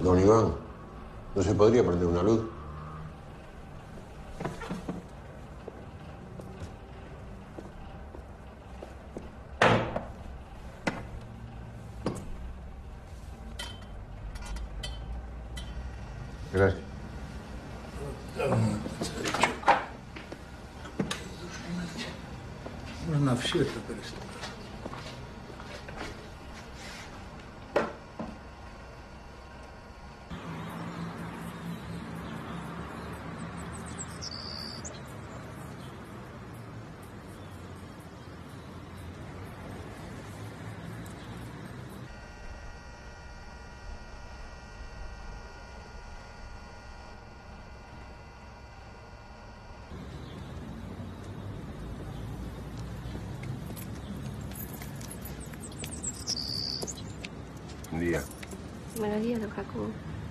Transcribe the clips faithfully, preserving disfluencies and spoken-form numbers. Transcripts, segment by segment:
Don Iván, ¿no se podría prender una luz? Gracias. Una fiesta, pero esto. Buen día. Buenos días, don Jacobo.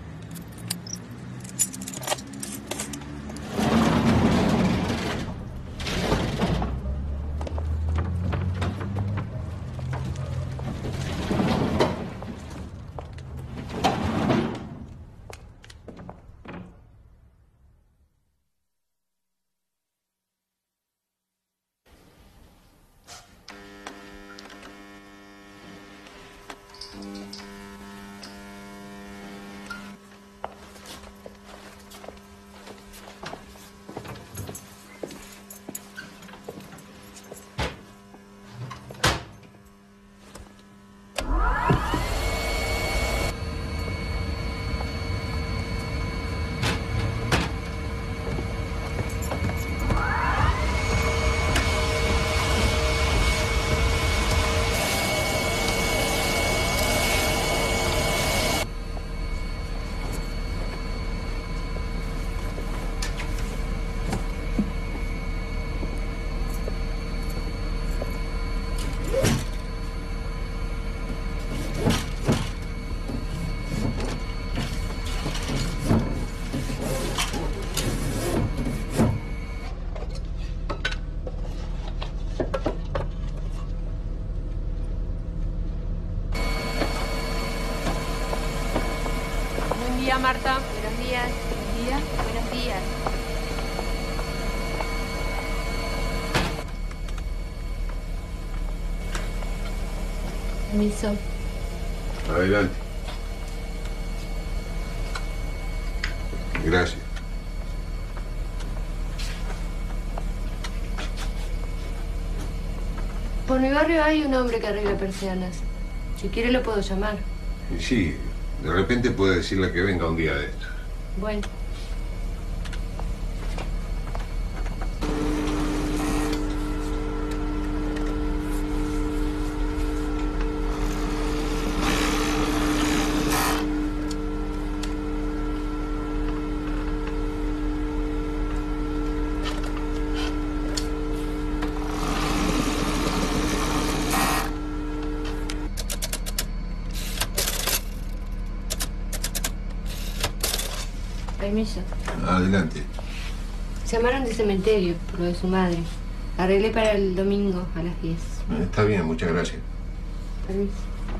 Buen día, Marta. Buenos días. Buen día. Buenos días. Permiso. Adelante. Gracias. Por mi barrio hay un hombre que arregla persianas. Si quiere lo puedo llamar. Y sí, de repente puede decirle que venga un día de estos. Bueno. Permiso. Adelante. Llamaron de cementerio por lo de su madre. Arreglé para el domingo a las diez. Está bien, muchas gracias. Permiso.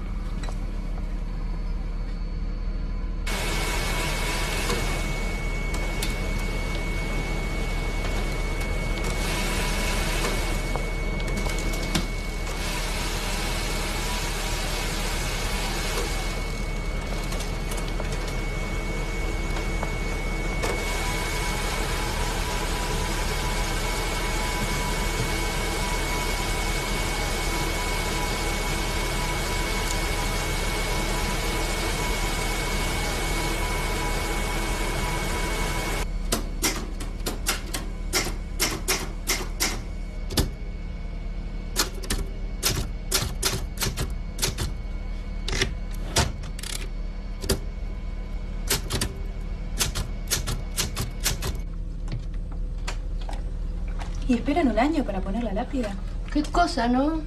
¿Y esperan un año para poner la lápida? Qué cosa, ¿no?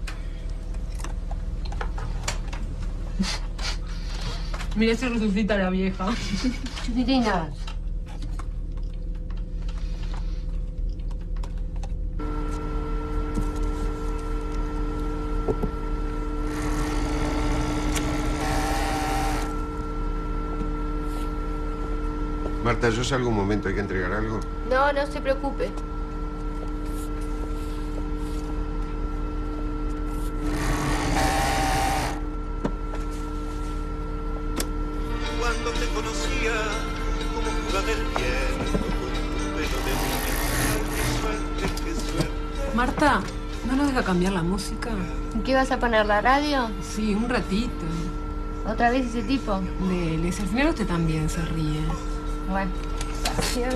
Mira si resucita la vieja. Chiquitina. Marta, yo salgo un momento, ¿hay que entregar algo? No, no se preocupe. Cuando te conocía, como jugaba el viento con tu pelo de niña. Qué suerte, qué suerte. Marta, ¿no nos deja cambiar la música? ¿Qué vas a poner, la radio? Sí, un ratito. ¿Otra vez ese tipo? Dele, si al final usted también se ríe. Bueno, gracias.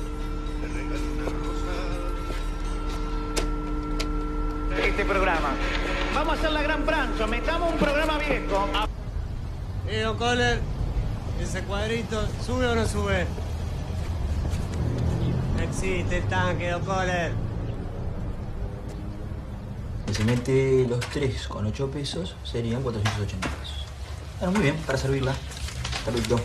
Este programa. Vamos a hacer la gran plancha. Metamos un programa viejo. Eh, don Kohler, ese cuadrito, ¿sube o no sube? No existe el tanque, don Kohler. Si se mete los tres con ocho pesos, serían cuatrocientos ochenta pesos. Bueno, muy bien, para servirla. Saludito.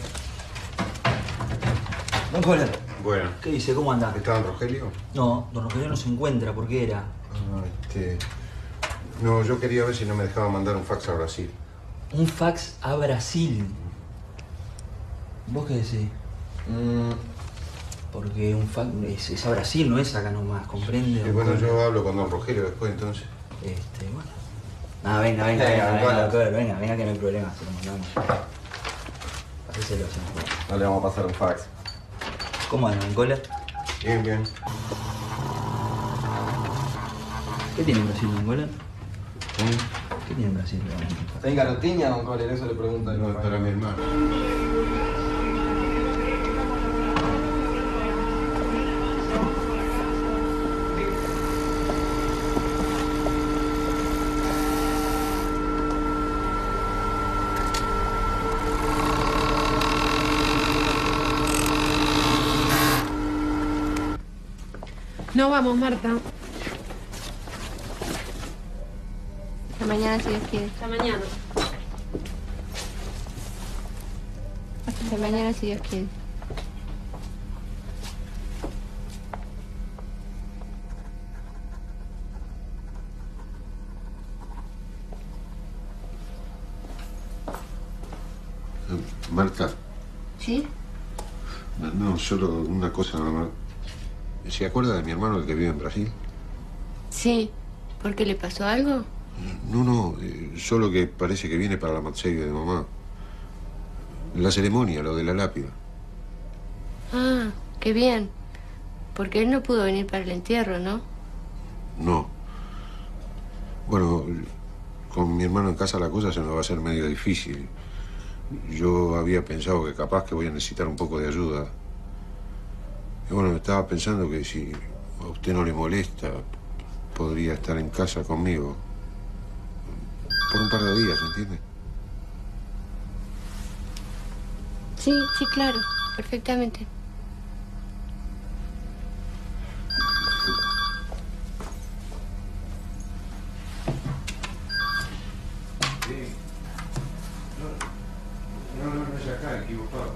Don Kohler. Bueno. ¿Qué dice? ¿Cómo anda? ¿Está don Rogelio? No, don Rogelio no se encuentra. ¿Por qué era? Ah, este... No, yo quería ver si no me dejaba mandar un fax a Brasil. Un fax a Brasil. ¿Vos qué decís? Mm. Porque un fax es, es a Brasil, no es acá nomás, ¿comprende? Y bueno, yo hablo con don Rogelio después, entonces. Este, bueno. Ah, venga, venga, venga, venga, venga, venga, venga, venga, que no hay problema, se lo mandamos. Páseselo, señor. No le vamos a pasar un fax. ¿Cómo anda, don Kohler? Bien, bien. ¿Qué tiene en Brasil, don Kohler? ¿Eh? ¿Qué tiene en Brasil? ¿Está en Garotiña, don Kohler? Eso le pregunta. No, es para mi hermano. No vamos, Marta. Hasta mañana, si Dios quiere. Hasta mañana. Hasta mañana, si Dios quiere. Marta. ¿Sí? No, no, solo una cosa nada más. ¿Se acuerda de mi hermano, el que vive en Brasil? Sí. ¿Por qué le pasó algo? No, no, eh, solo que parece que viene para la matseiga de mamá. La ceremonia, lo de la lápida. Ah, qué bien. Porque él no pudo venir para el entierro, ¿no? No. Bueno, con mi hermano en casa la cosa se me va a hacer medio difícil. Yo había pensado que capaz que voy a necesitar un poco de ayuda. Y bueno, estaba pensando que si a usted no le molesta, podría estar en casa conmigo. Por un par de días, ¿entiende? Sí, sí, claro. Perfectamente. No, no, no es acá, equivocado.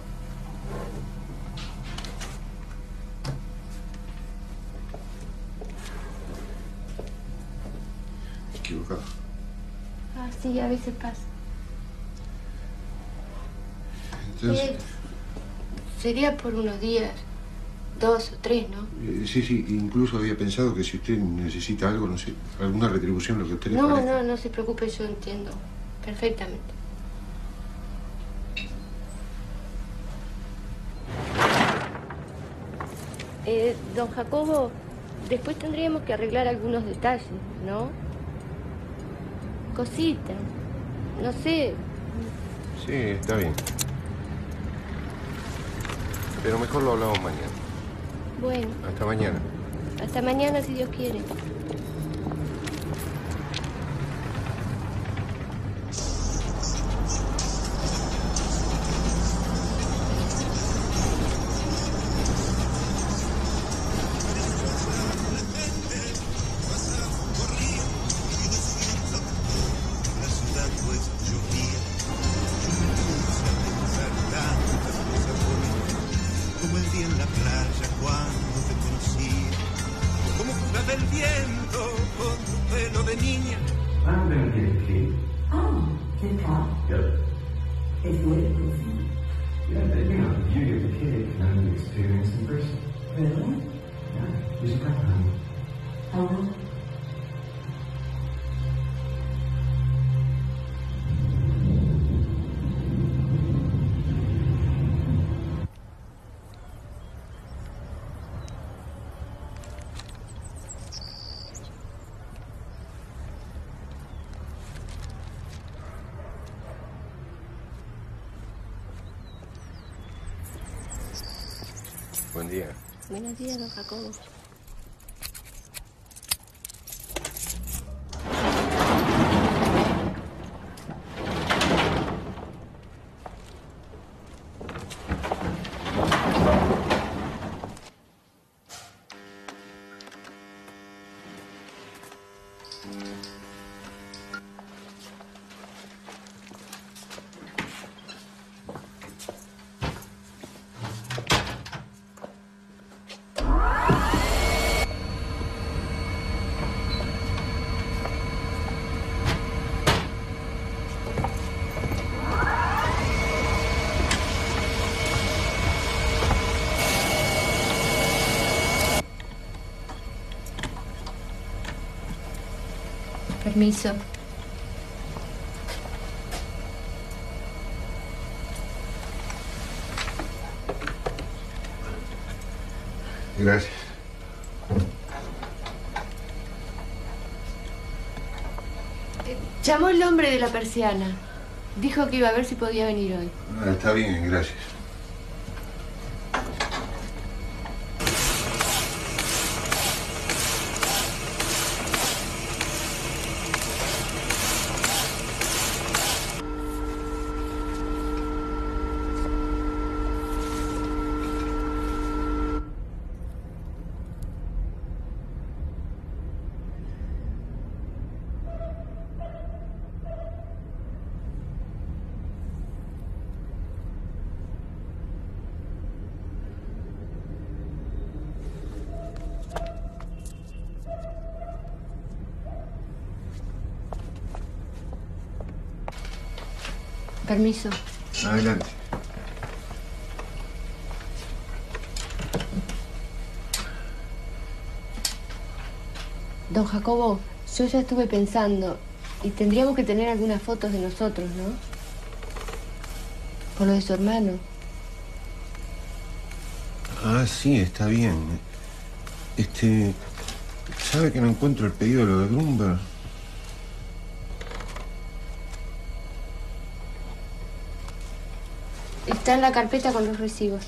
Equivocado. Ah, sí, a veces pasa. Entonces, Eh, sería por unos días, dos o tres, ¿no? eh, sí, sí, incluso había pensado que si usted necesita algo, no sé, alguna retribución, lo que a usted le No, parezca. no, no se preocupe, yo entiendo perfectamente. Eh, don Jacobo, después tendríamos que arreglar algunos detalles, ¿no? Cositas, no sé. Sí, está bien. Pero mejor lo hablamos mañana. Bueno, Hasta mañana. hasta mañana si Dios quiere. Como el día en la playa cuando te conocí, como jugaba el viento con tu pelo de niña. I'm going to get a key. Oh, the car Yep. is waiting for you. Yeah, but you know, the beauty of the cake and having the experience in person. Really? Yeah. You should come, honey. How long? Buen día. Buenos días, don Jacobo. Permiso. Gracias. Llamó el hombre de la persiana. Dijo que iba a ver si podía venir hoy. Ah, está bien, gracias. Permiso. Adelante. Don Jacobo, yo ya estuve pensando y tendríamos que tener algunas fotos de nosotros, ¿no? Por lo de su hermano. Ah, sí, está bien. Este... ¿Sabe que no encuentro el pedido de lo de Grunberg? Está en la carpeta con los recibos.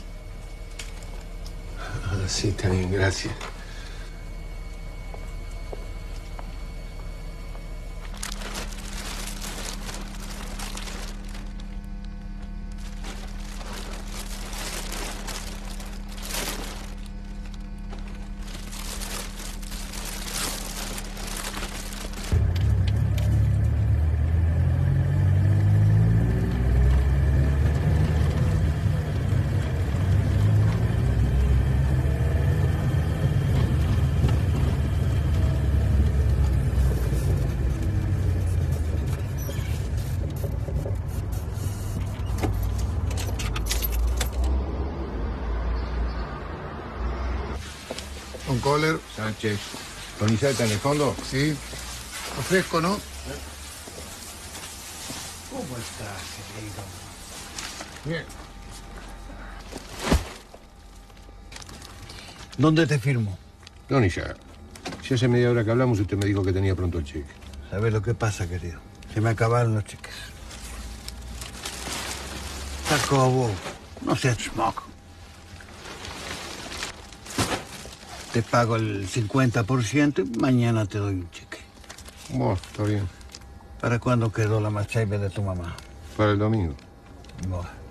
Ah, sí, está bien, gracias. Don Kohler. Sánchez. ¿Tonizeta en el fondo? Sí. Fresco, ¿no? ¿Cómo estás, querido? Bien. ¿Dónde te firmo? Tony, ya. Si hace media hora que hablamos, usted me dijo que tenía pronto el cheque. ¿Sabes lo que pasa, querido? Se me acabaron los cheques. Jacobo, no seas schmuck. Te pago el cincuenta por ciento y mañana te doy un cheque. Bueno, está bien. ¿Para cuándo quedó la machaibe de tu mamá? Para el domingo. Bueno.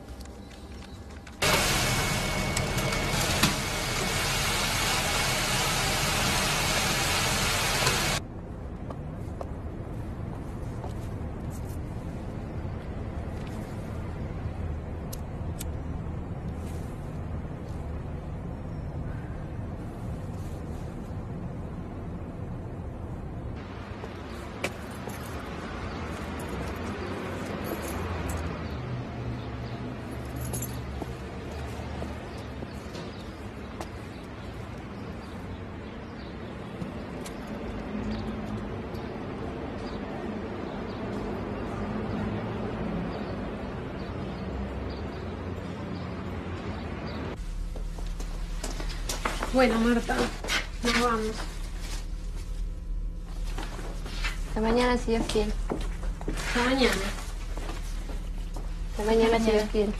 Bueno, Marta, nos vamos. Hasta mañana, si Dios quiere. Hasta mañana. Hasta mañana, si Dios quiere.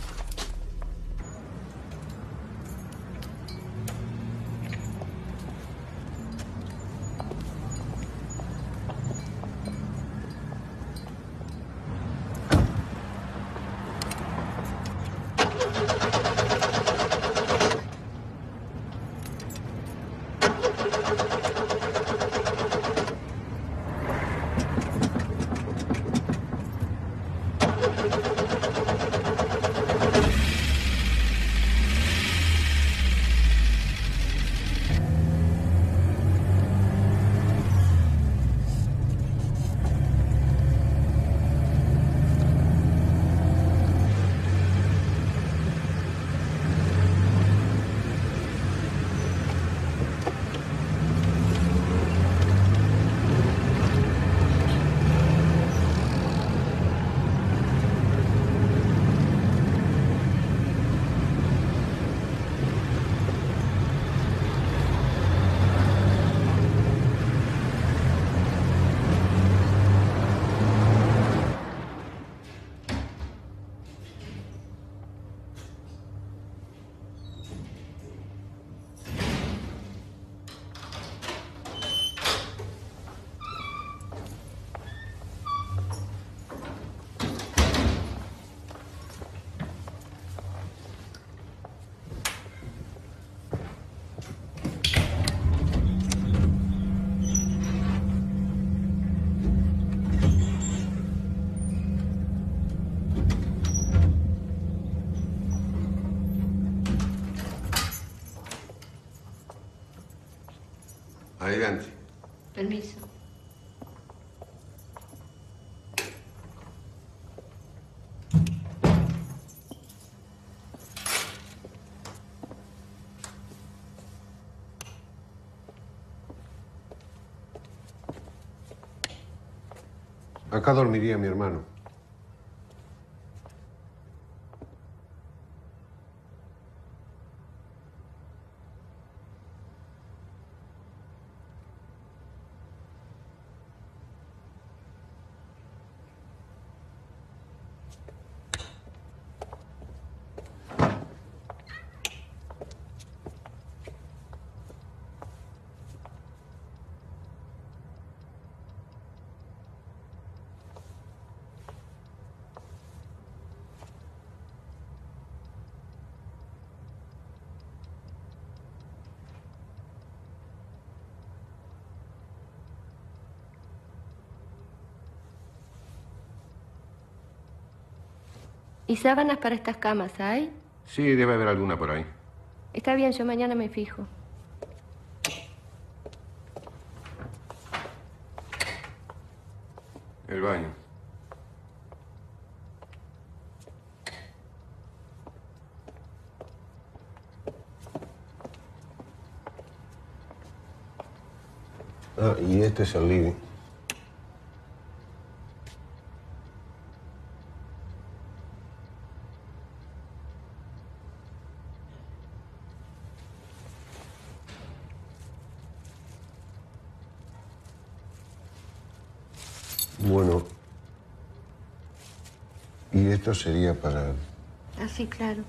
Adelante. Permiso. Acá dormiría mi hermano. ¿Y sábanas para estas camas hay? Sí, debe haber alguna por ahí. Está bien, yo mañana me fijo. El baño. Ah, y este es el living. Bueno, y esto sería para... Ah, sí, claro.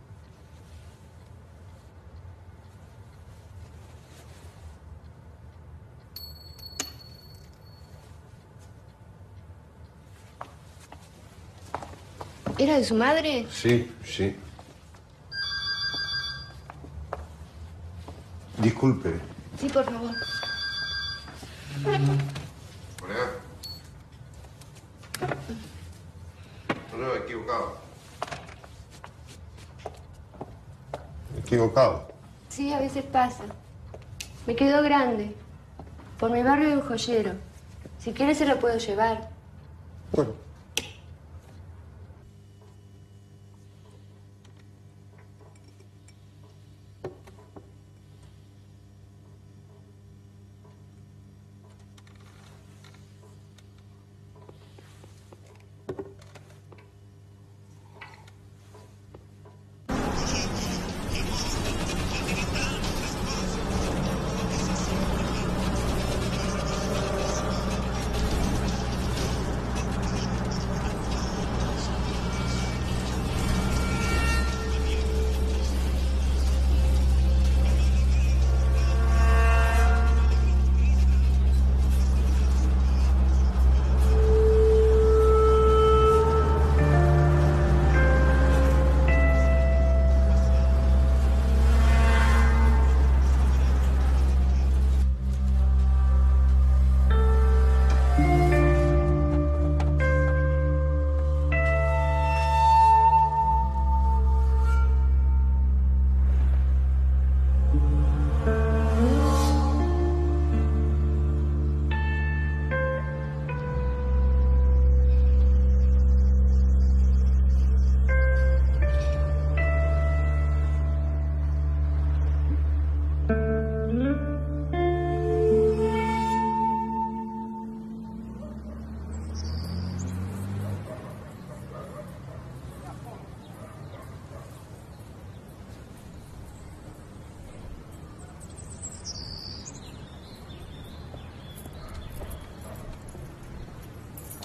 ¿Era de su madre? Sí, sí. Disculpe. Sí, por favor. Hola. No, equivocado. Equivocado. Sí, a veces pasa. Me quedó grande. Por mi barrio hay un joyero. Si quiere se lo puedo llevar. Bueno.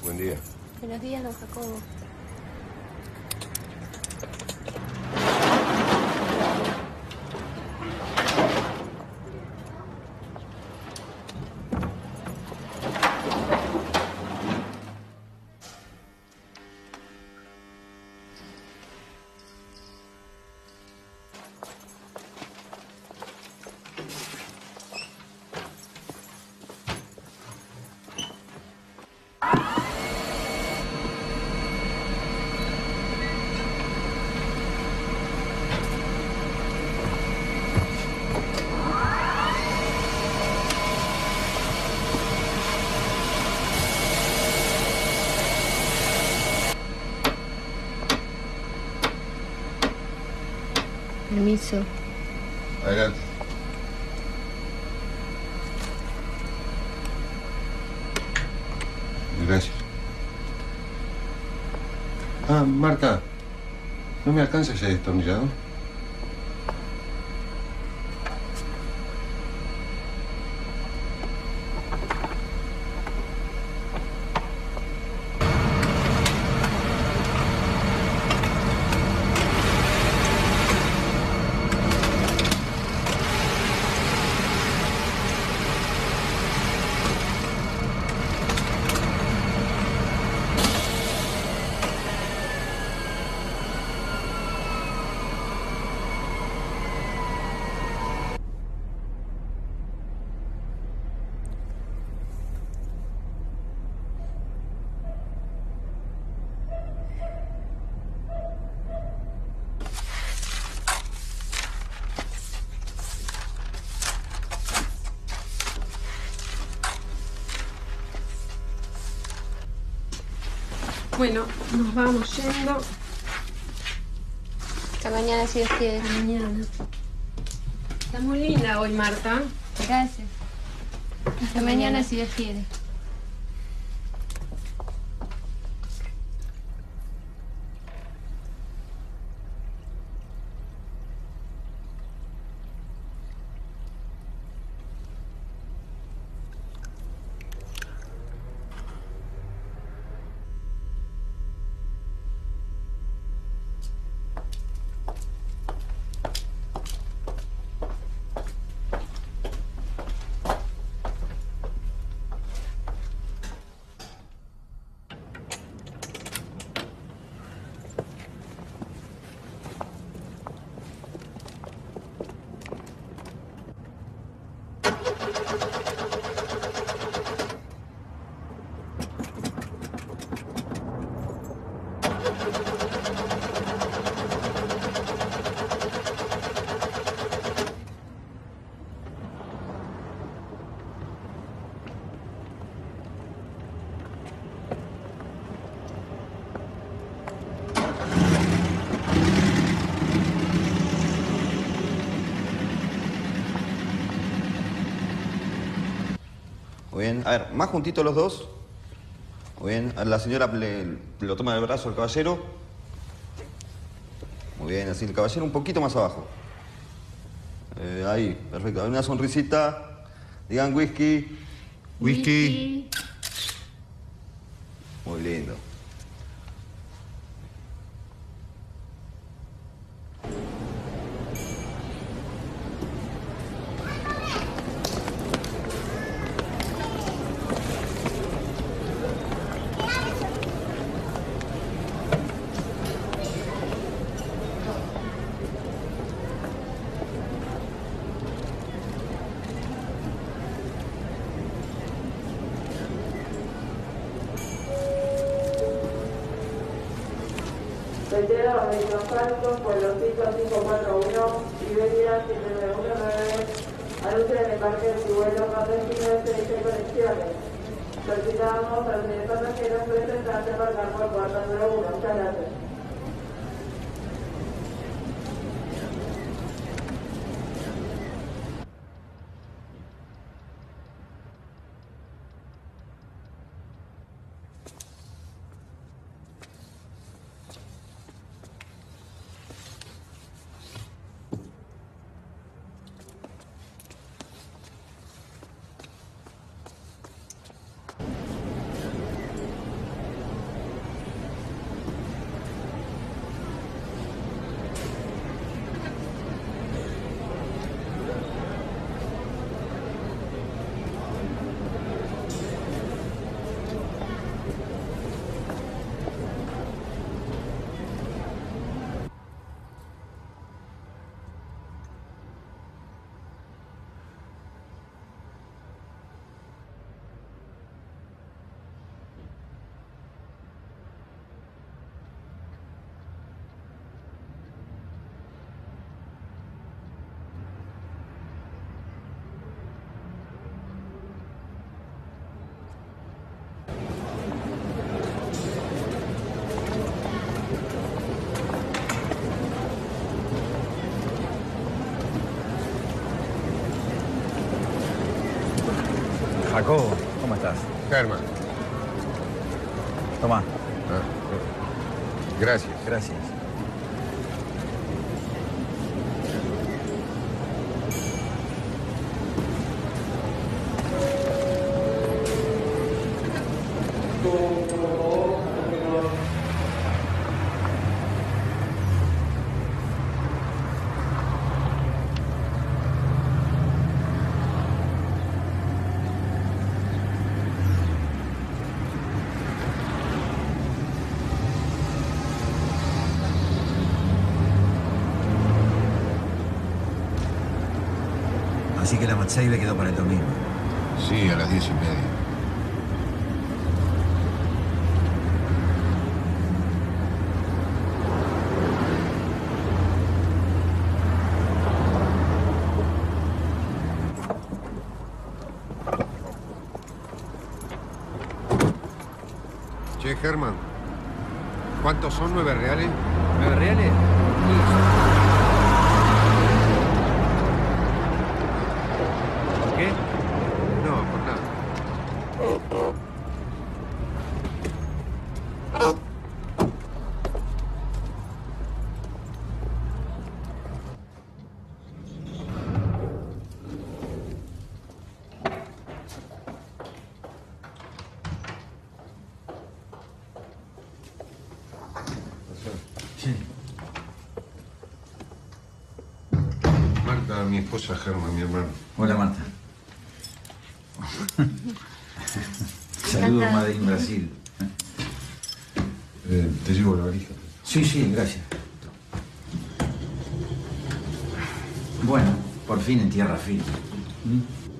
Buen día. Buenos días, don Jacobo. Permiso. Adelante. Gracias. Ah, Marta, ¿no me alcanza ese destornillador? Bueno, nos vamos yendo. Hasta mañana, si Dios quiere. Hasta mañana. Está muy linda hoy, Marta. Gracias. Hasta, Hasta mañana, mañana, si Dios quiere. Muy bien. A ver, más juntitos los dos. Muy bien. A la señora le, le lo toma del brazo al caballero. Muy bien, así el caballero un poquito más abajo. Eh, ahí, perfecto. Una sonrisita. Digan whisky. Whisky. Muy lindo. Reitero los vehículos altos, pueblocito cinco cuatro uno y Belia siete nueve uno nueve, anuncian el parque de su vuelo con destino de seis conexiones. Solicitamos a los señores pasajeros presentarse para el campo cuarto número uno. Muchas gracias. Jacobo, ¿cómo estás? Germán. Tomá. Ah, gracias. Gracias. Así que la Matseibe quedó para el domingo. Sí, a las diez y media. Che, Germán, ¿cuántos son nueve reales? ¿Nueve reales? ¿Por qué? No, por nada. Sí. Marta, mi esposa, Germán, mi hermano. Hola, Marta. Saludos, Made in Brasil. Eh, ¿Te llevo la valija? Sí, sí, gracias. Bueno, por fin en tierra firme. ¿Mm?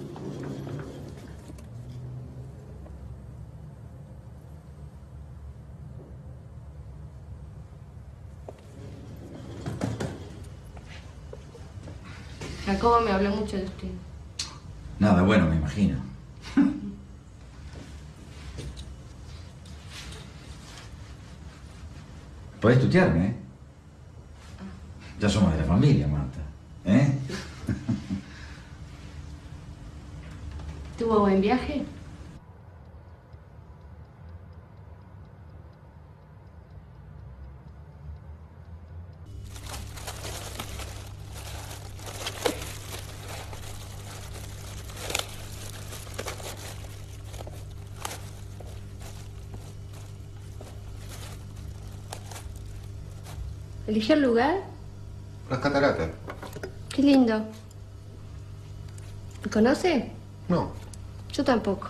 Jacobo me habló mucho de usted. Nada bueno, me imagino. Podés tutearme, ¿eh? Ya somos de la familia, Marta. ¿Eh? ¿Tuvo buen viaje? ¿Eligió el lugar? Las cataratas. Qué lindo. ¿Me conoce? No. Yo tampoco.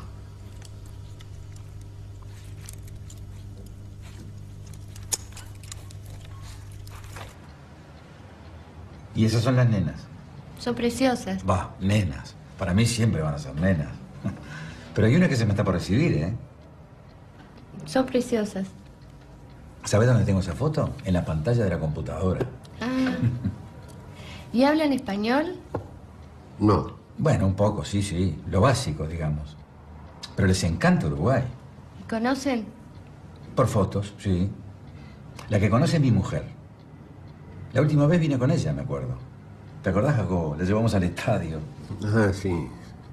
Y esas son las nenas. Son preciosas. Va, nenas. Para mí siempre van a ser nenas. Pero hay una que se me está por recibir, ¿eh? Son preciosas. ¿Sabés dónde tengo esa foto? En la pantalla de la computadora. Ah. ¿Y hablan español? No. Bueno, un poco, sí, sí. Lo básico, digamos. Pero les encanta Uruguay. ¿Me conocen? Por fotos, sí. La que conoce es mi mujer. La última vez vine con ella, me acuerdo. ¿Te acordás, Jacobo? La llevamos al estadio. Ah, sí.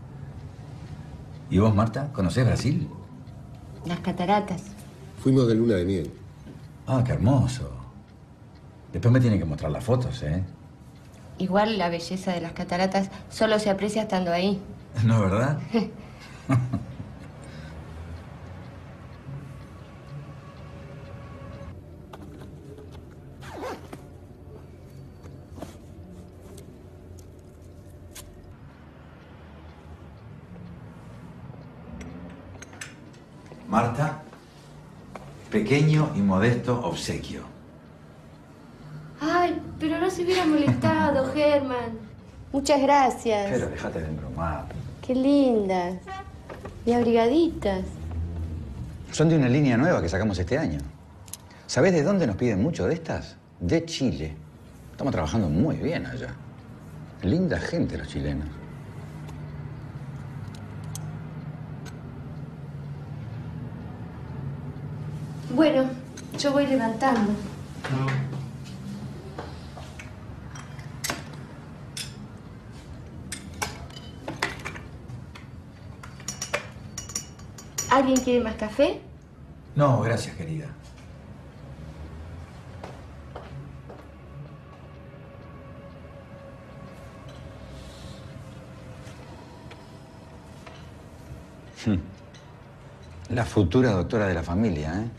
¿Y vos, Marta? ¿Conocés Brasil? Las cataratas. Fuimos de luna de miel. Ah, qué hermoso. Después me tienen que mostrar las fotos, ¿eh? Igual la belleza de las cataratas solo se aprecia estando ahí. ¿No, verdad? Marta, pequeño y modesto obsequio. Ay, pero no se hubiera molestado, Germán. Muchas gracias. Pero déjate de embromar. Qué lindas. Y abrigaditas. Son de una línea nueva que sacamos este año. ¿Sabés de dónde nos piden mucho de estas? De Chile. Estamos trabajando muy bien allá. Linda gente los chilenos. Bueno, yo voy levantando. ¿Alguien quiere más café? No, gracias, querida. La futura doctora de la familia, ¿eh?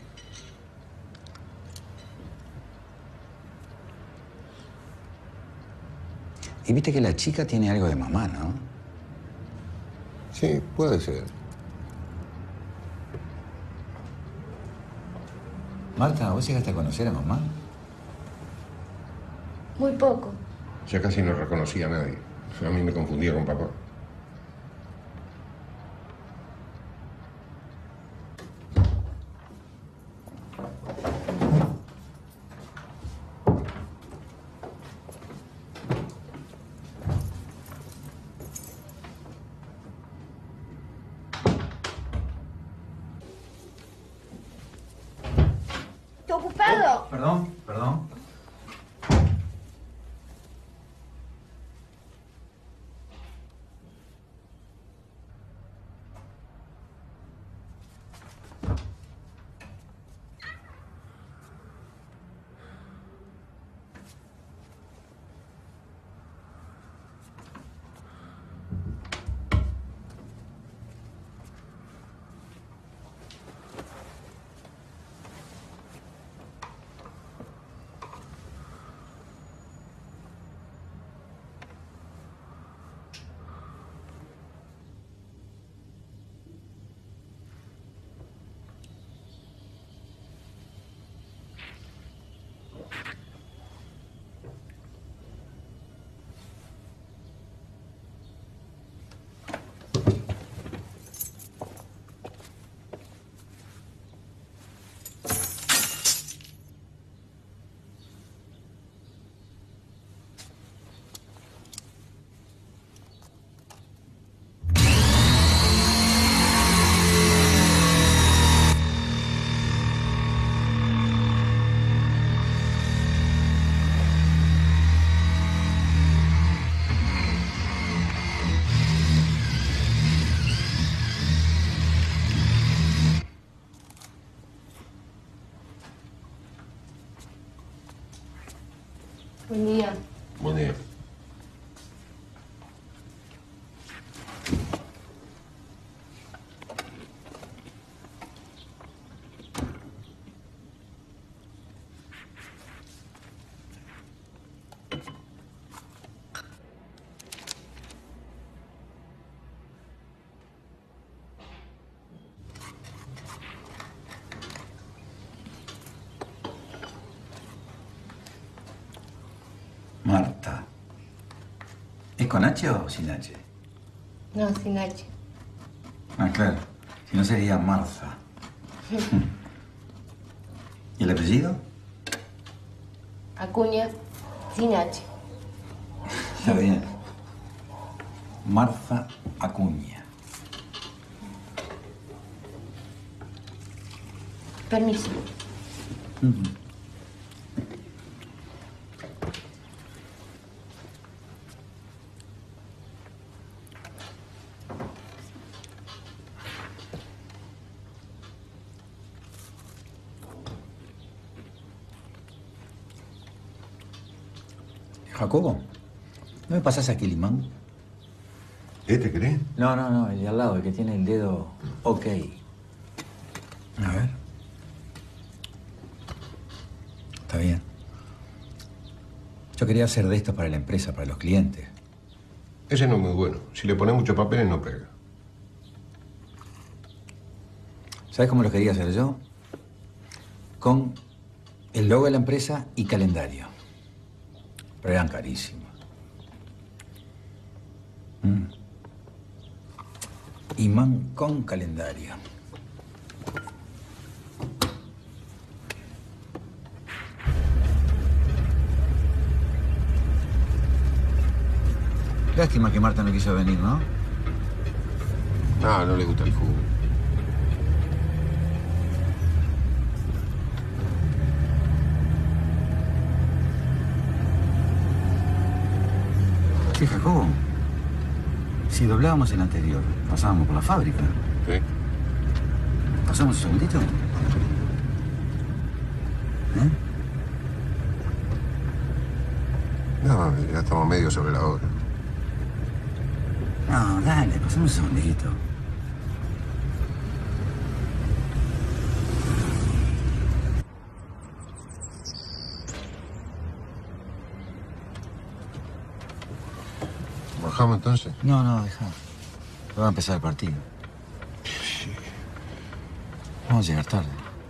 Y viste que la chica tiene algo de mamá, ¿no? Sí, puede ser. Marta, ¿vos llegaste a conocer a mamá? Muy poco. Ya casi no reconocía a nadie. A mí me confundía con papá. ¿Está ocupado? Perdón, perdón. Buen día. Buen día. Marta. ¿Es con H o sin H? No, sin H. Ah, claro. Si no sería Marta. ¿Y el apellido? Acuña, sin H. Está bien. Marta Acuña. Permiso. Uh-huh. Jacobo, ¿no me pasás aquí el imán? ¿Este crees? No, no, no, el de al lado, el que tiene el dedo ok. A ver. Está bien. Yo quería hacer de esto para la empresa, para los clientes. Ese no es muy bueno. Si le pones muchos papeles, no pega. ¿Sabes cómo lo quería hacer yo? Con el logo de la empresa y calendario. Pero eran carísimos. Mm. Imán con calendario. Lástima que Marta no quiso venir, ¿no? No, no le gusta el fútbol. Sí, Jacobo. Si doblábamos el anterior, pasábamos por la fábrica. Sí. ¿Pasamos un segundito? ¿Eh? No, ya estamos medio sobre la hora. No, dale, pasamos un segundito. ¿Bajamos entonces? No, no, deja. Va a empezar el partido. Vamos a llegar tarde.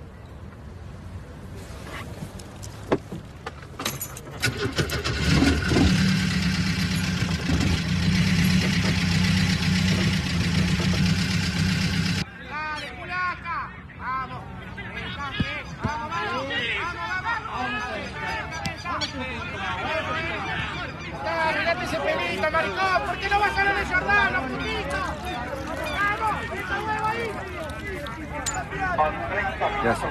¡Regate ese pelito, maricón! ¿Por qué no vas a la de Jordano, putito? ¡Vamos! ¡Esa huevo ahí! Gracias.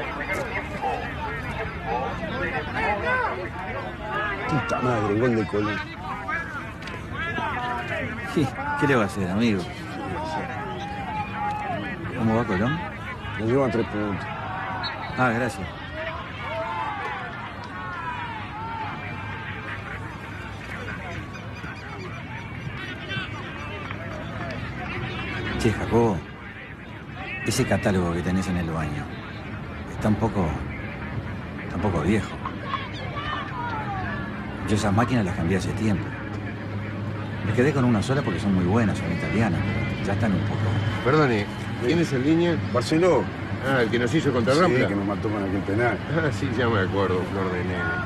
Puta madre, gol de Colón. ¿Qué, ¿Qué le va a hacer, amigo? ¿Cómo va Colón? Nos llevan tres puntos. Ah, gracias. Che, Jacobo, ese catálogo que tenés en el baño está un poco... está un poco viejo. Yo esas máquinas las cambié hace tiempo. Me quedé con una sola porque son muy buenas, son italianas, pero ya están un poco... Perdone, ¿quién es el línea? Barceló. Ah, el que nos hizo contra Sí, Rampla. que me mató con aquel penal. Ah, sí, ya me acuerdo, Flor de Nene.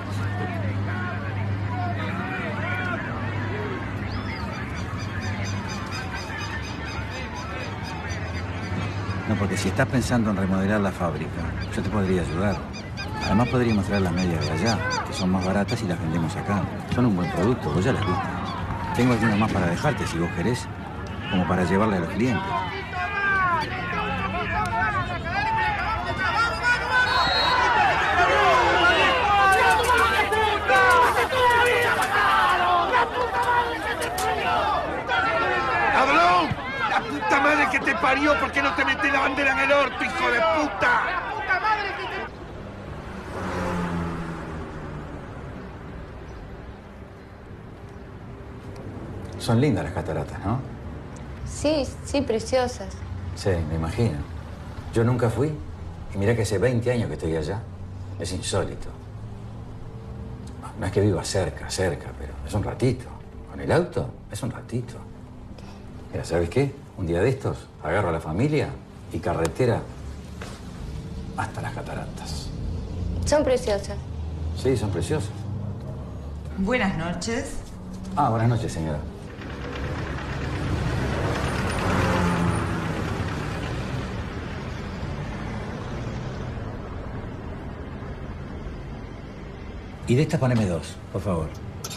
No, porque si estás pensando en remodelar la fábrica, yo te podría ayudar. Además podríamos traer las medias de allá, que son más baratas y las vendemos acá. Son un buen producto, vos ya las viste. Tengo alguna más para dejarte, si vos querés, como para llevarle a los clientes. ¡Cabrón! ¡La puta madre que te parió! ¿Por qué no te metés la bandera en el orto, hijo de puta? ¡La puta madre que te... Son lindas las cataratas, ¿no? Sí, sí, preciosas. Sí, me imagino. Yo nunca fui y mirá que hace veinte años que estoy allá. Es insólito. No es que viva cerca, cerca, pero es un ratito. Con el auto es un ratito. Mira, ¿sabes qué? Un día de estos agarro a la familia y carretera hasta las cataratas. Son preciosas. Sí, son preciosas. Buenas noches. Ah, buenas noches, señora. Y de estas poneme dos, por favor.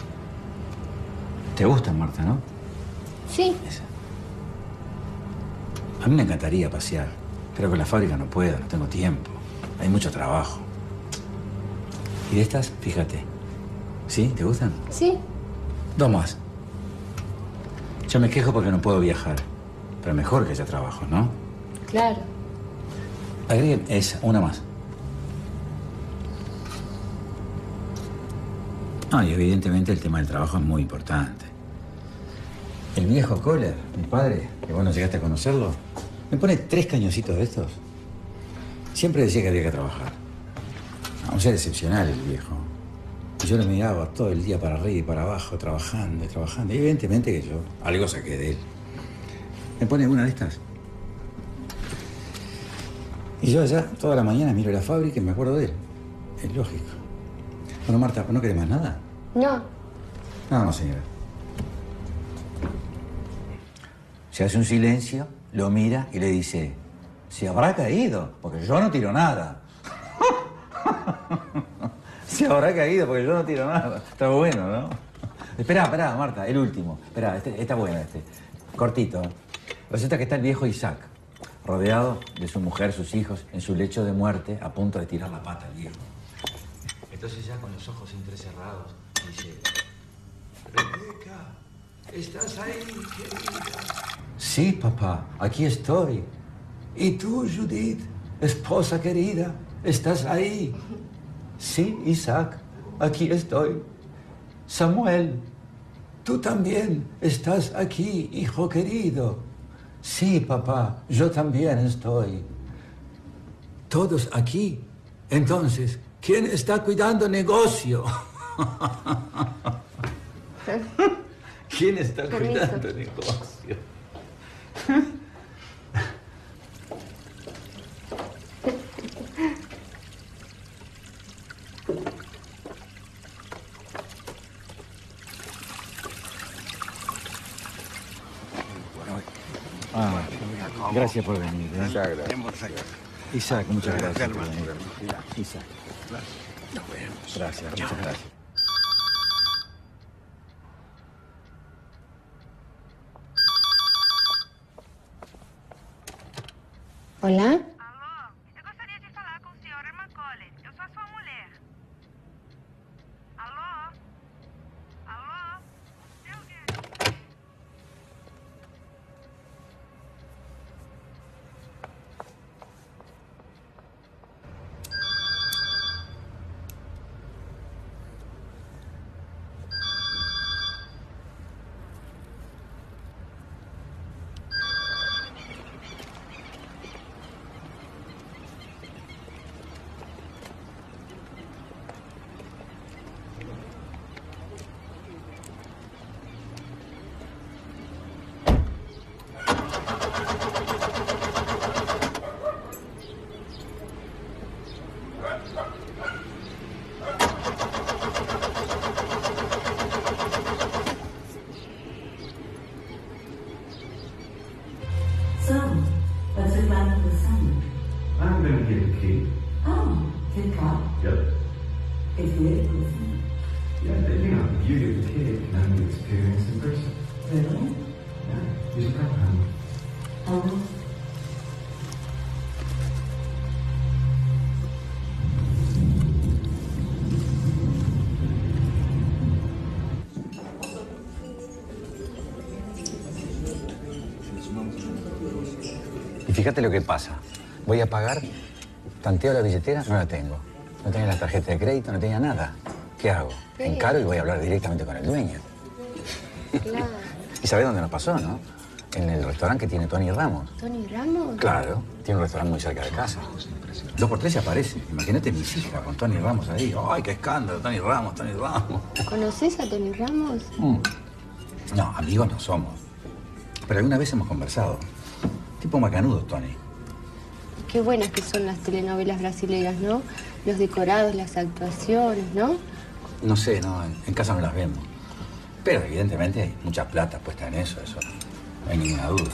¿Te gustan, Marta, no? Sí. Esa. A mí me encantaría pasear, pero con la fábrica no puedo, no tengo tiempo. Hay mucho trabajo. Y de estas, fíjate. ¿Sí? ¿Te gustan? Sí. Dos más. Yo me quejo porque no puedo viajar. Pero mejor que haya trabajo, ¿no? Claro. Agreguen esa, una más. Ah, y evidentemente el tema del trabajo es muy importante. El viejo Kohler, mi padre, que vos no llegaste a conocerlo, me pone tres cañoncitos de estos. Siempre decía que había que trabajar. A un ser excepcional el viejo. Y yo lo miraba todo el día para arriba y para abajo, trabajando y trabajando. Y evidentemente que yo algo saqué de él. Me pone una de estas. Y yo allá toda la mañana miro la fábrica y me acuerdo de él. Es lógico. Bueno, Marta, ¿no querés más nada? No. No, no, señora. Se hace un silencio, lo mira y le dice, ¿se habrá caído? Porque yo no tiro nada. Se habrá caído porque yo no tiro nada. Está bueno, ¿no? Esperá, esperá, Marta, el último. Esperá, este, está bueno este. Cortito. Resulta que está el viejo Isaac, rodeado de su mujer, sus hijos, en su lecho de muerte, a punto de tirar la pata al viejo. Entonces ya con los ojos entrecerrados dice, Rebeca, ¿estás ahí, querida? Sí, papá, aquí estoy. ¿Y tú, Judith, esposa querida, estás ahí? Sí, Isaac, aquí estoy. Samuel, tú también estás aquí, hijo querido. Sí, papá, yo también estoy. ¿Todos aquí? Entonces, ¿quién está cuidando negocio? ¿Quién está Permiso. cuidando negocio? Ah, gracias por venir. ¿eh? Muchas gracias. Isaac, muchas gracias por venir. Isaac. Gracias, muchas gracias. Hola. So, what's the plan for the summer? I'm going to get a key. Oh, good call. Yep. It's beautiful, isn't it? Yeah, the, you know, the beauty of the kid and I'm the experience in person. Really? Yeah, you should come home. Oh. Y fíjate lo que pasa. Voy a pagar, tanteo la billetera, no la tengo. No tenía la tarjeta de crédito, no tenía nada. ¿Qué hago? ¿Qué? Encaro y voy a hablar directamente con el dueño. Claro. ¿Y sabés dónde nos pasó, no? En el restaurante que tiene Tony Ramos. ¿Tony Ramos? Claro, tiene un restaurante muy cerca de casa. Dos por tres se aparece. Imagínate mis hijas con Tony Ramos ahí. ¡Ay, qué escándalo! Tony Ramos, Tony Ramos. ¿Conoces a Tony Ramos? Mm. No, amigos no somos. Pero alguna vez hemos conversado. Tipo macanudo, Tony. Qué buenas que son las telenovelas brasileñas, ¿no? Los decorados, las actuaciones, ¿no? No sé, no, en, en casa no las vemos. Pero evidentemente hay mucha plata puesta en eso, eso no hay ninguna duda.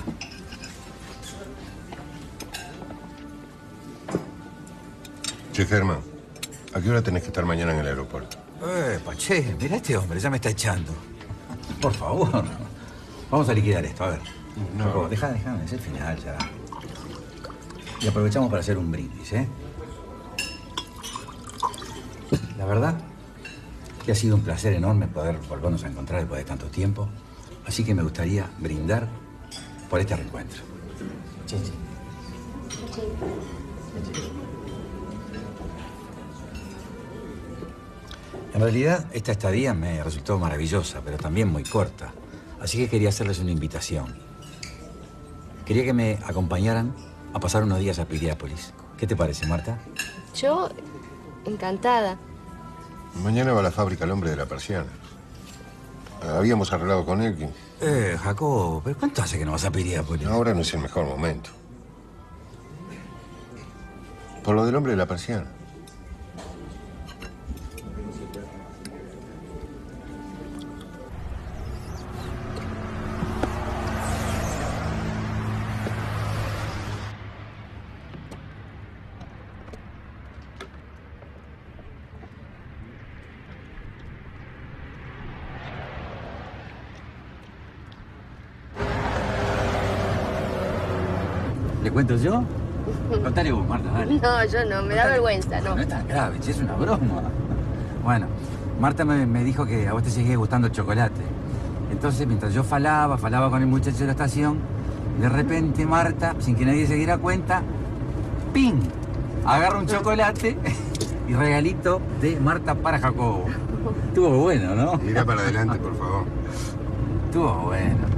Che, Germán, ¿a qué hora tenés que estar mañana en el aeropuerto? Eh, Pache, mira este hombre, ya me está echando. Por favor. Vamos a liquidar esto, a ver. No. Jacobo, deja, déjame, es el final ya. Y aprovechamos para hacer un brindis, ¿eh? La verdad que ha sido un placer enorme poder volvernos a encontrar después de tanto tiempo. Así que me gustaría brindar por este reencuentro. Sí, sí. En realidad, esta estadía me resultó maravillosa, pero también muy corta. Así que quería hacerles una invitación. Quería que me acompañaran a pasar unos días a Piriápolis. ¿Qué te parece, Marta? Yo, encantada. Mañana va a la fábrica el hombre de la persiana. Habíamos arreglado con él que... Eh, Jacobo, ¿pero cuánto hace que no vas a Piriápolis? Ahora no es el mejor momento. Por lo del hombre de la persiana. ¿Le cuento yo? Contale vos, Marta, dale. No, yo no, me da vergüenza, no. No es tan grave, si es una broma. Bueno, Marta me, me dijo que a vos te seguía gustando el chocolate. Entonces, mientras yo falaba, falaba con el muchacho de la estación, De repente Marta, sin que nadie se diera cuenta, ¡ping! Agarra un chocolate y regalito de Marta para Jacobo. Estuvo bueno, ¿no? Mira para adelante, por favor. Estuvo bueno.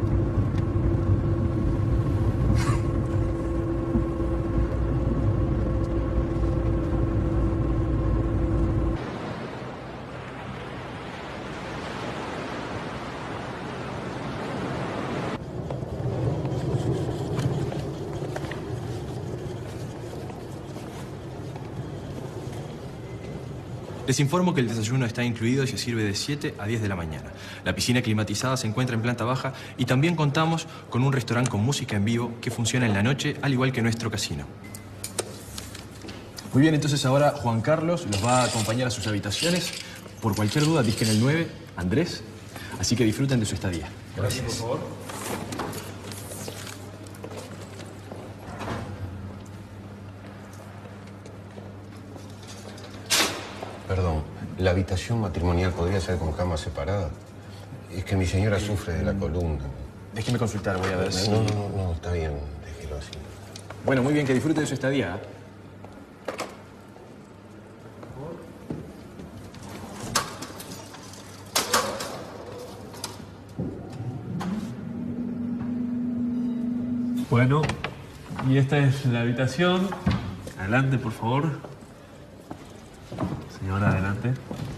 Les informo que el desayuno está incluido y se sirve de siete a diez de la mañana. La piscina climatizada se encuentra en planta baja y también contamos con un restaurante con música en vivo que funciona en la noche, al igual que nuestro casino. Muy bien, entonces ahora Juan Carlos los va a acompañar a sus habitaciones. Por cualquier duda, disquen el nueve, Andrés. Así que disfruten de su estadía. Gracias. Por favor. Perdón, ¿la habitación matrimonial podría ser con cama separada? Es que mi señora sufre de la columna. Déjeme consultar, voy a ver si... No, no, no, está bien, déjelo así. Bueno, muy bien, que disfrute de su estadía. Bueno, y esta es la habitación. Adelante, por favor. Señora, adelante.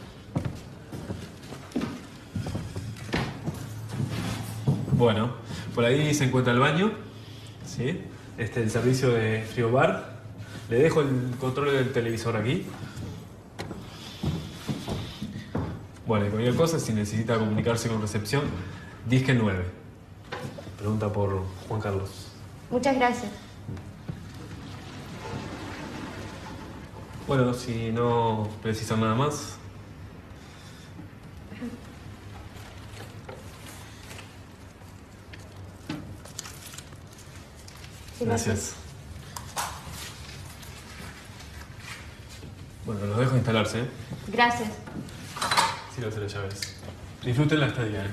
Bueno, por ahí se encuentra el baño. ¿Sí? Este es el servicio de frigobar. Le dejo el control del televisor aquí. Bueno, y cualquier cosa, si necesita comunicarse con recepción, disque nueve. Pregunta por Juan Carlos. Muchas gracias. Bueno, si no precisan nada más. Sí, gracias. gracias. Bueno, los dejo instalarse, ¿eh? Gracias. Sí, lo sé las llaves. Disfruten la estadía, ¿eh?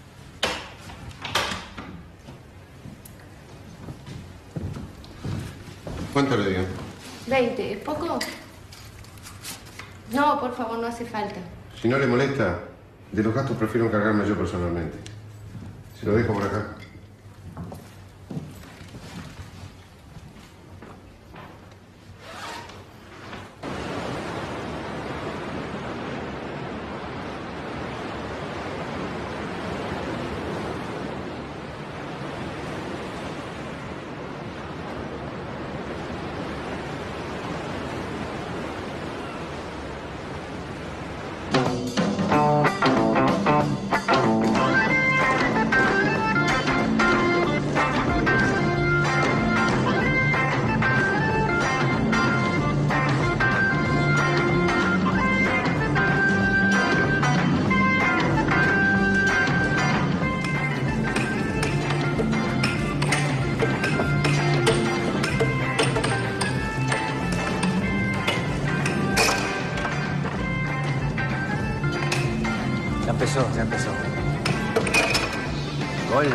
¿Cuánto le dio? veinte, ¿es poco? No, por favor, no hace falta. Si no le molesta, de los gastos prefiero encargarme yo personalmente. Se lo dejo por acá. Ya empezó. Gol.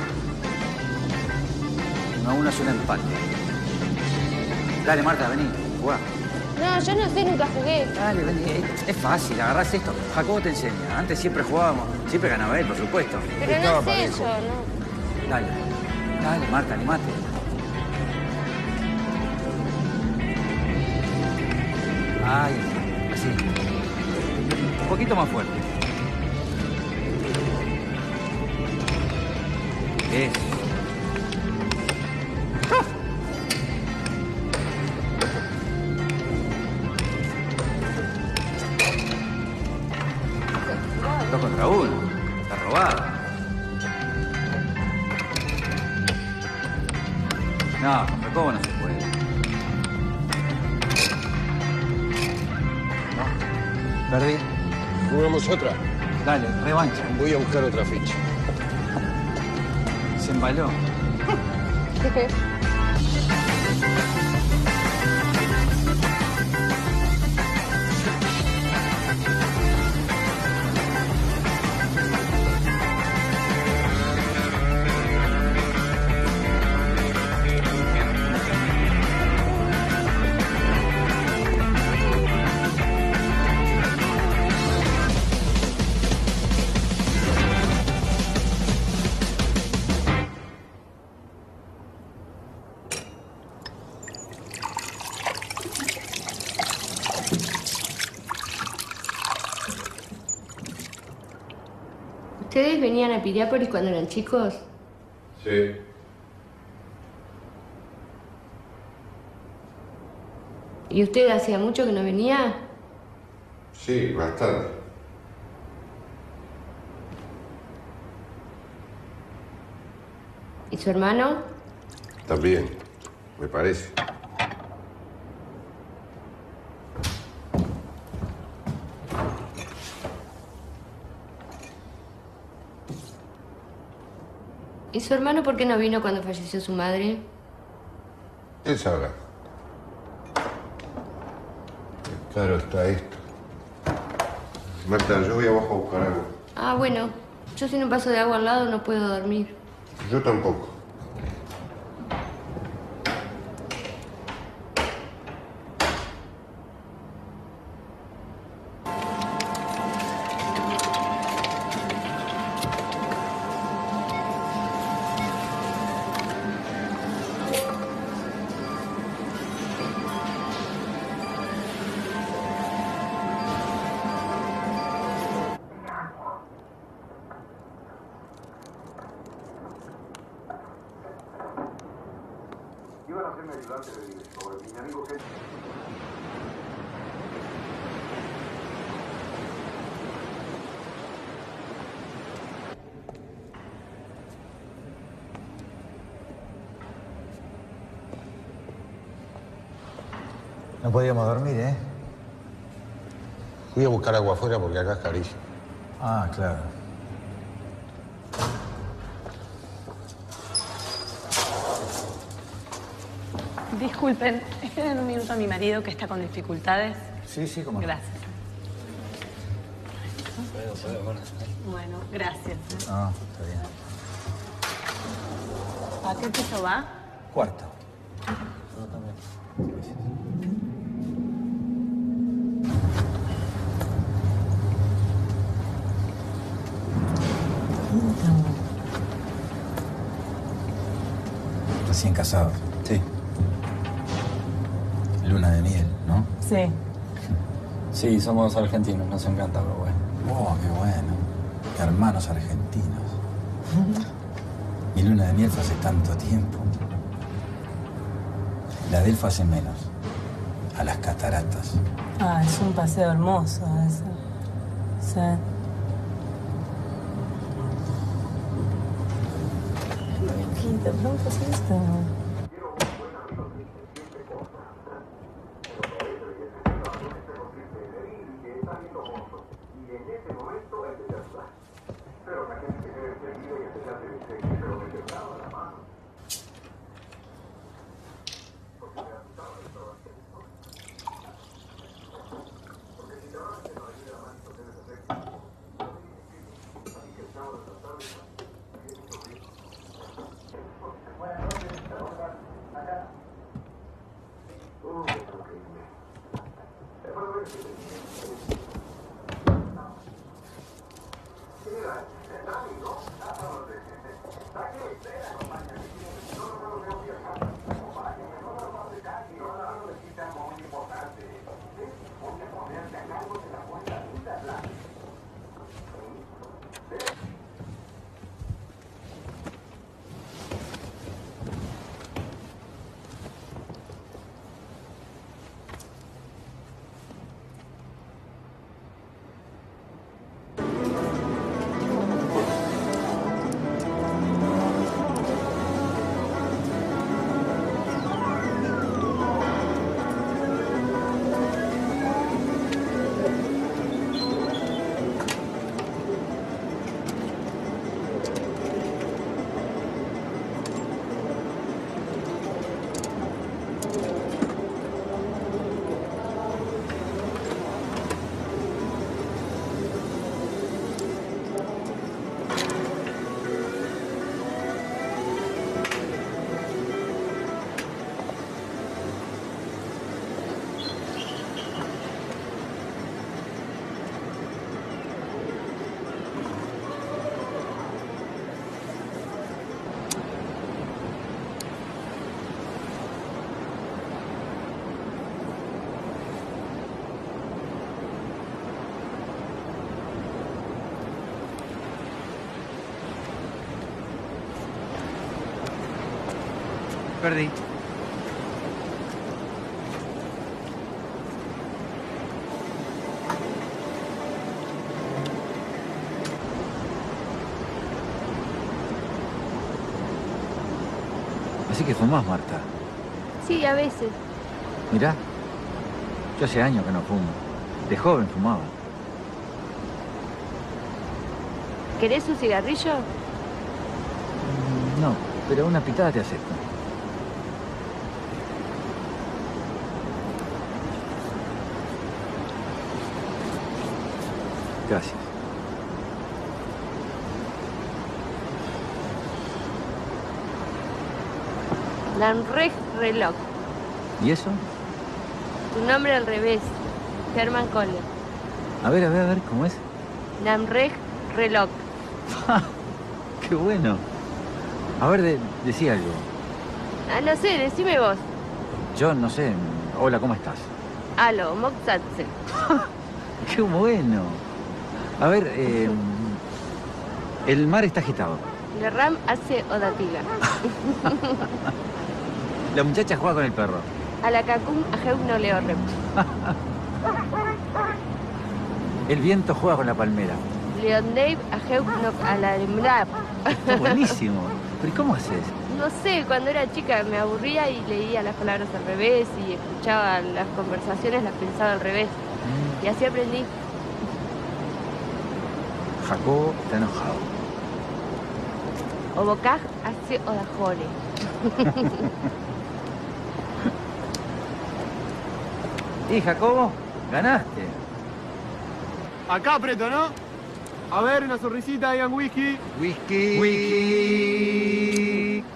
uno a uno es un empate. Dale, Marta, vení, jugá. No, yo no sé, nunca jugué. Dale, vení, es, es fácil, agarrás esto. Jacobo te enseña. Antes siempre jugábamos, siempre ganaba él, por supuesto. Pero no sé eso, ¿no? Dale, dale, Marta, animate. Ay, así. Un poquito más fuerte. Eso. Dos contra uno. Está robado. No, con Jacobo no se puede. No. Perdí. ¿Jugamos otra? Dale, revancha. Voy a buscar otra ficha. Se embaló. ¿Ustedes venían a Piriápolis cuando eran chicos? Sí. ¿Y usted hacía mucho que no venía? Sí, bastante. ¿Y su hermano? También, me parece. ¿Y su hermano por qué no vino cuando falleció su madre? Él sabrá. Qué caro está esto. Marta, yo voy abajo a buscar agua. Ah, bueno. Yo sin un vaso de agua al lado no puedo dormir. Yo tampoco. Iban a ser mi ayudante de director, mi amigo que... No podíamos dormir, ¿eh? Fui a buscar agua afuera porque acá es carísimo. Ah, claro. Disculpen, esperen un minuto a mi marido que está con dificultades. Sí, sí, cómo no. Gracias. Bueno, gracias. Ah, está bien. ¿A qué piso va? Cuarto. Yo también. Recién casados. Sí. Luna de miel, ¿no? Sí. Sí, somos argentinos, nos encanta Uruguay. Oh, qué bueno. Hermanos argentinos. Mi luna de miel fue hace tanto tiempo. La de él fue hace menos. A las cataratas. Ah, es un paseo hermoso ese. Sí. ¿Qué te preguntas esto? Perdí. Así que fumás, Marta. Sí, a veces. Mirá, yo hace años que no fumo. De joven fumaba. ¿Querés un cigarrillo? No, pero una pitada te acepto. Gracias. Namreg Reloj. ¿Y eso? Tu nombre al revés. Herman Kohler. A ver, a ver, a ver, ¿cómo es? Namreg Reloj. ¡Qué bueno! A ver, de, decí algo. Ah, no sé, decime vos. Yo no sé. Hola, ¿cómo estás? Alo, Moksatse. ¡Qué bueno! A ver, eh, el mar está agitado. Le Ram hace Odatiga. La muchacha juega con el perro. A la Cacum Ajeug no le orrem. El viento juega con la palmera. Leon Dave Ajeug no a la Está buenísimo. ¿Pero cómo haces? No sé, cuando era chica me aburría y leía las palabras al revés y escuchaba las conversaciones, las pensaba al revés. Mm. Y así aprendí. Jacobo está enojado. Obocaj hace Odajore. ¿Y Jacobo? ¿Ganaste? Acá aprieto, ¿no? A ver, una sonrisita, digan whisky. Whisky. Whisky.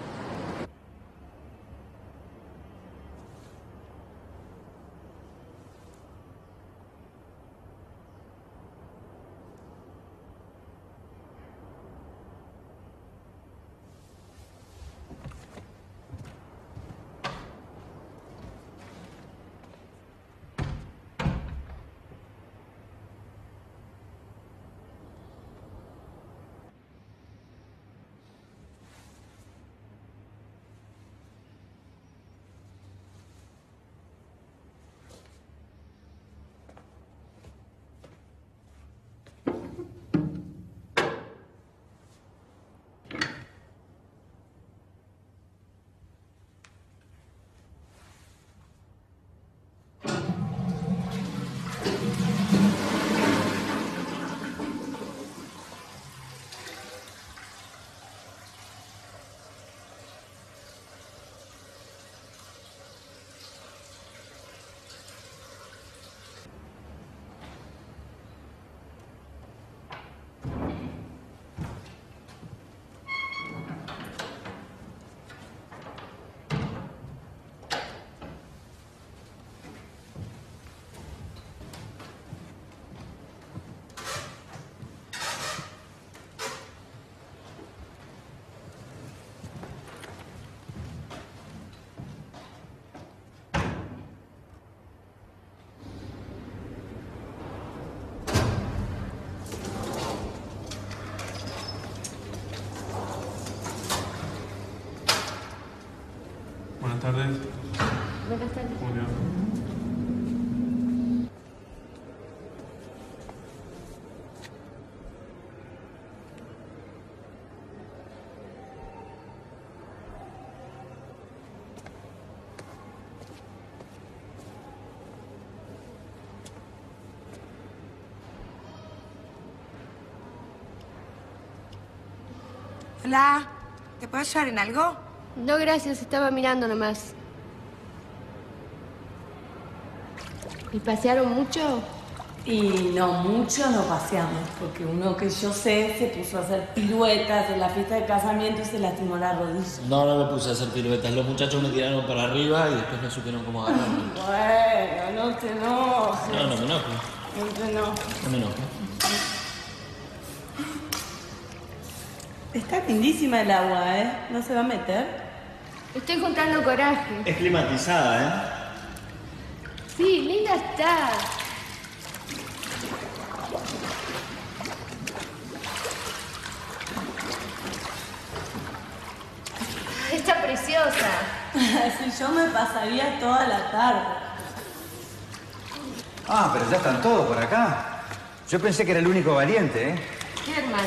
Buenas tardes. Buenas tardes. ¿Cómo le va? Hola, ¿te puedo ayudar en algo? No, gracias, estaba mirando nomás. ¿Y pasearon mucho? Y no, mucho no paseamos, porque uno que yo sé se puso a hacer piruetas en la fiesta de casamiento y se lastimó la rodilla. No, no me puse a hacer piruetas. Los muchachos me tiraron para arriba y después no supieron cómo agarrarme. Bueno, no te enojes. No, no me enojo. No te enojes. No me enojo. Está lindísima el agua, ¿eh? ¿No se va a meter? Estoy juntando coraje. Es climatizada, ¿eh? Sí, linda está. Ay, Está preciosa. Si yo me pasaría toda la tarde. Ah, pero ya están todos por acá. Yo pensé que era el único valiente, ¿eh? Germán.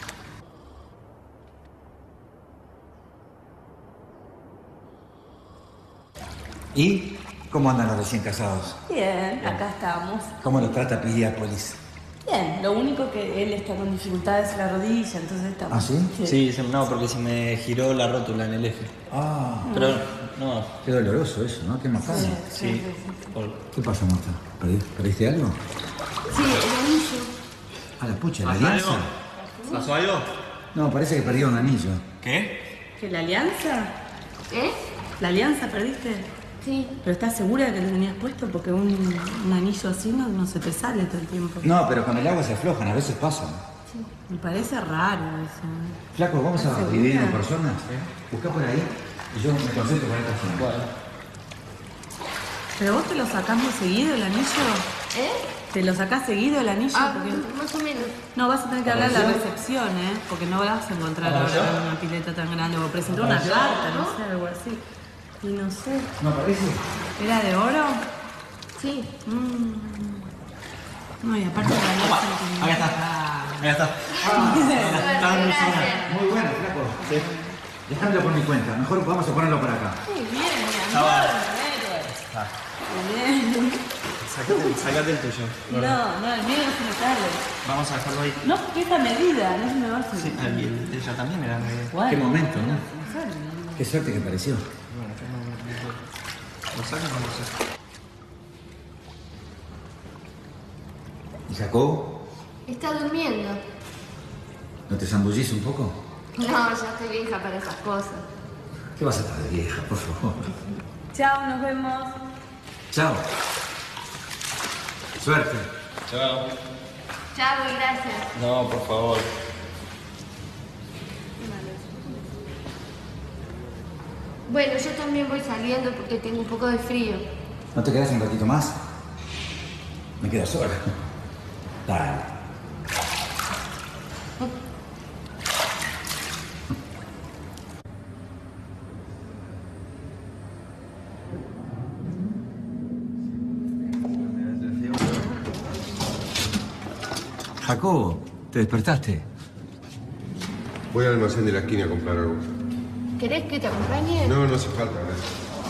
¿Y cómo andan los recién casados? Bien, acá estamos. ¿Cómo los trata Piriápolis? Bien, lo único que él está con dificultades es la rodilla, entonces estamos... ¿Ah, sí? Sí, se- no, porque se me giró la rótula en el eje. Ah. Pero, no. Qué doloroso eso, ¿no? Qué macabro. Sí, sí. Por- ¿Qué pasa, Marta? ¿Perdí- ¿Perdiste algo? Sí, el anillo. Ah, la pucha, ¿la ¿Pasó alianza? algo? ¿Pasó algo? No, parece que perdió un anillo. ¿Qué? ¿Que la alianza? ¿Eh? ¿La alianza perdiste? Sí. ¿Pero estás segura de que lo tenías puesto? Porque un, un anillo así no, no se te sale todo el tiempo. No, pero con el agua se aflojan, a veces pasan. Me parece raro eso. Flaco, vamos a ¿Estás dividir en segura? personas. Busca por ahí y yo me concentro con esta zona. Bueno. ¿Pero vos te lo sacás muy seguido el anillo? ¿Eh? ¿Te lo sacás seguido el anillo? Ah, Porque... más o menos. No, vas a tener que hablar a la ¿Apareció? recepción, ¿eh? Porque no vas a encontrar ¿Apareció? ahora una pileta tan grande. O presentar una ¿Apareció? carta, no sé, algo así. Y no sé. ¿No aparece? ¿Era de oro? Sí. Mm. No, y aparte la alianza no tenía- Acá está. Ah. Acá está. Suerte, gracias. Muy bueno, flaco. Sí. Dejámelo por mi cuenta. Mejor vamos a ponerlo por acá. Muy bien, mi Ah, amor. bueno. héroe. Ah. Muy bien. Sacate, sacate el tuyo. No, no, el mío no se me sale. Vamos a dejarlo ahí. No, porque esta medida, no se me va a salir. Sí, ah, y el de ella también era medio. Bueno. Qué momento, ¿no? En serio. Qué suerte que apareció. Bueno, yo no no- ¿Lo sacas o no lo sacas? ¿Y Jacob? Está durmiendo. ¿No te zambullís un poco? No, ya estoy vieja para esas cosas. ¿Qué vas a estar de vieja, por favor? Chao, nos vemos. Chao. Suerte. Chao. Chao y gracias. No, por favor. Bueno, yo también voy saliendo porque tengo un poco de frío. ¿No te quedas un ratito más? Me quedo sola. Dale. Jacobo, ¿te despertaste? Voy al almacén de la esquina a comprar algo. ¿Querés que te acompañe? No, no hace falta, gracias.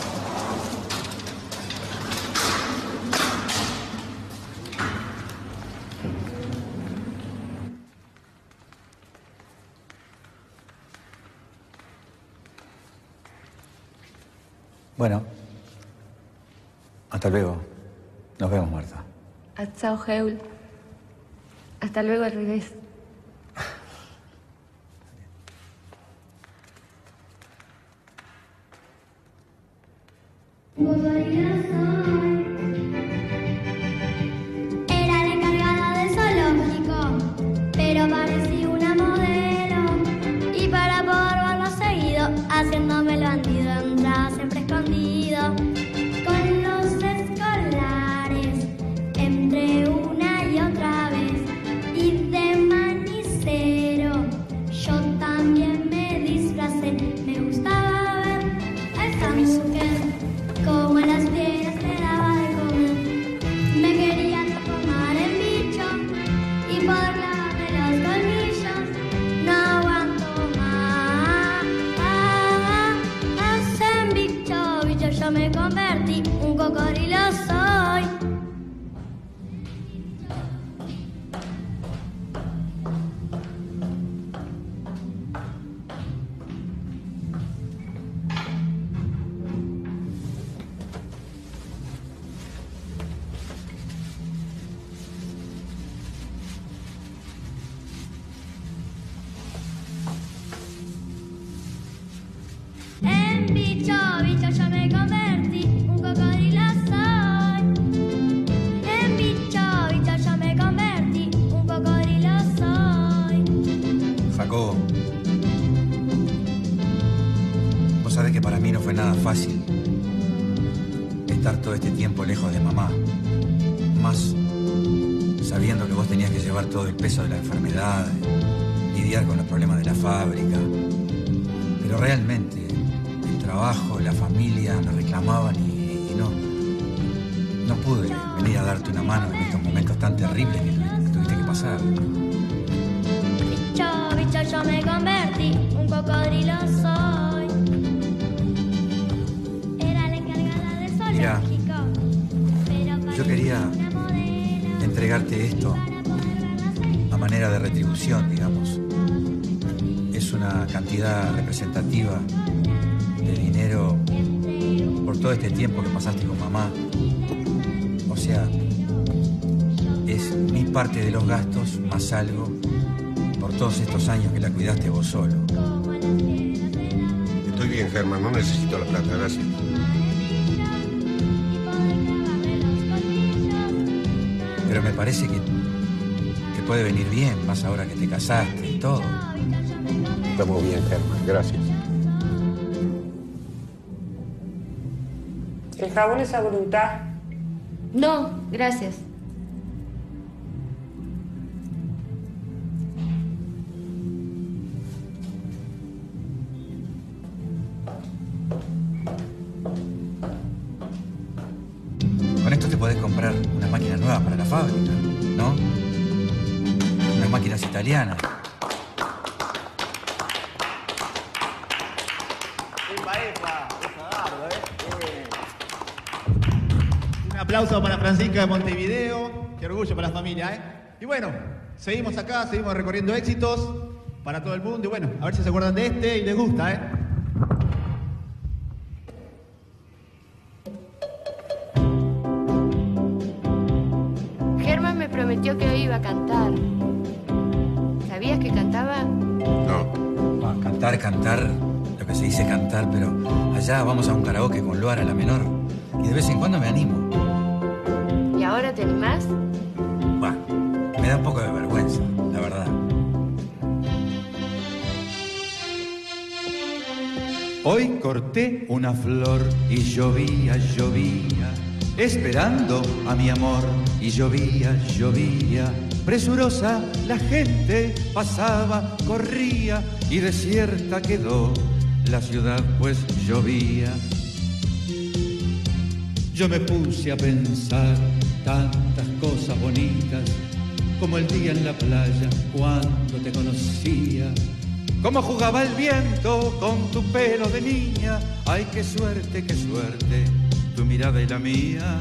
Bueno. Hasta luego. Nos vemos, Marta. Chao, Heul. Hasta luego al revés. Era la encargada del zoológico, pero parecía una modelo. Y para poder verlo seguido, haciéndome el bandido, entraba siempre escondido. Con los escolares, entre una y otra vez. Y de manicero, yo también me disfracé. Me gustaba ver a esta mujer, como a las fieras le daba de comer. Me quería tomar el bicho y poder lavarme los colmillos. No aguanto más. En bicho, bicho yo me convertí, un cocodrilo soy. En bicho, bicho yo me convertí, un cocodrilo soy. En bicho, bicho yo me convertí, un cocodrilo soy. Jacobo. Vos sabés que para mí no fue nada fácil estar todo este tiempo lejos de mamá. Más sabiendo que vos tenías que llevar todo el peso de la enfermedad, lidiar con los problemas de la fábrica. Pero realmente trabajo, la familia me reclamaban y, y no, no pude venir a darte una mano en estos momentos tan terribles que, que tuviste que pasar. Bicho, bicho, yo me convertí, un cocodrilo soy. Era la encargada del zoológico. Mira, yo quería entregarte esto a manera de retribución, digamos. Es una cantidad representativa de dinero por todo este tiempo que pasaste con mamá. O sea, es mi parte de los gastos más algo por todos estos años que la cuidaste vos solo. Estoy bien, Germán, no necesito la plata, gracias. Pero me parece que te puede venir bien, más ahora que te casaste y todo. Estamos bien, Germán, gracias. ¿El jabón es a voluntad? No, gracias. Con esto te podés comprar una máquina nueva para la fábrica, ¿no? Unas máquinas italianas. Un aplauso para Francisca de Montevideo. Qué orgullo para la familia, ¿eh? Y bueno, seguimos acá, seguimos recorriendo éxitos para todo el mundo. Y bueno, a ver si se acuerdan de este y les gusta, ¿eh? Germán me prometió que hoy iba a cantar. ¿Sabías que cantaba? No. Va, cantar, cantar, lo que se dice cantar, pero allá vamos a un karaoke con Luara, la menor, y de vez en cuando me animo. ¿Y ahora te animás? Va, me da un poco de vergüenza, la verdad. Hoy corté una flor y llovía, llovía, esperando a mi amor y llovía, llovía. Presurosa la gente pasaba, corría y desierta quedó la ciudad pues llovía. Yo me puse a pensar tantas cosas bonitas, como el día en la playa cuando te conocía. Cómo jugaba el viento con tu pelo de niña. Ay, qué suerte, qué suerte, tu mirada y la mía.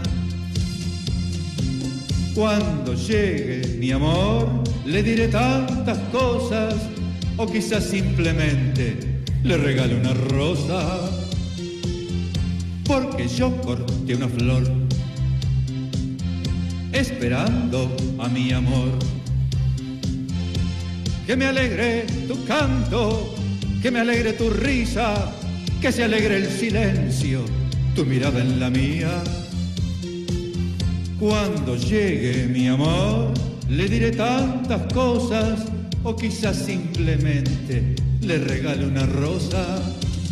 Cuando llegue mi amor, le diré tantas cosas, o quizás simplemente le regale una rosa. Porque yo corté una flor, esperando a mi amor. Que me alegre tu canto, que me alegre tu risa, que se alegre el silencio, tu mirada en la mía. Cuando llegue mi amor, le diré tantas cosas, o quizás simplemente le regale una rosa.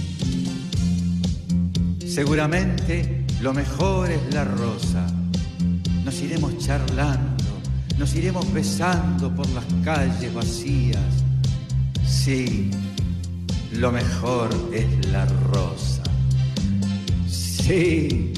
Seguramente lo mejor es la rosa. Nos iremos charlando, nos iremos besando por las calles vacías. Sí, lo mejor es la rosa. Sí.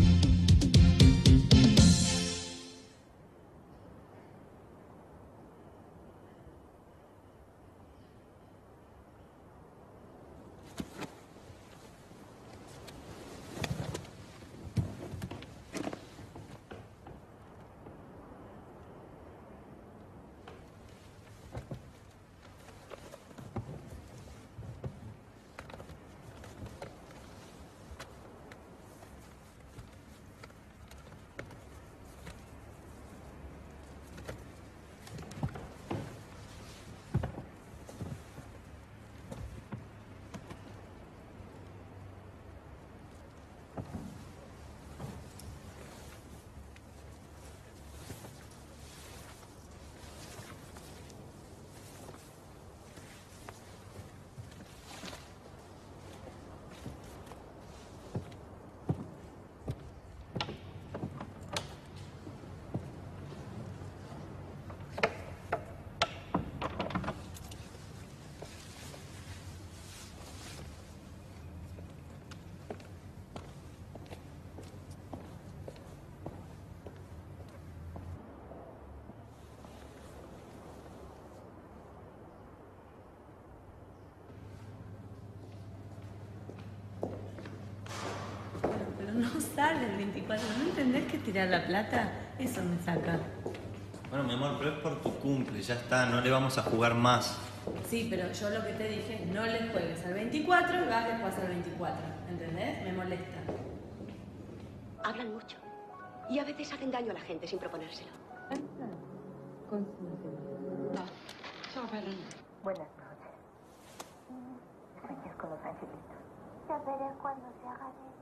no sale el veinticuatro. ¿No entendés que tirar la plata? Eso me saca. Bueno, mi amor, pero es por tu cumple, ya está, no le vamos a jugar más. Sí, pero yo lo que te dije es no le juegues al veinticuatro y vas después al veinticuatro. ¿Entendés? Me molesta. Hablan mucho. Y a veces hacen daño a la gente sin proponérselo. No. Buenas noches. Sueños con los angelitos. Ya veré cuando se haga de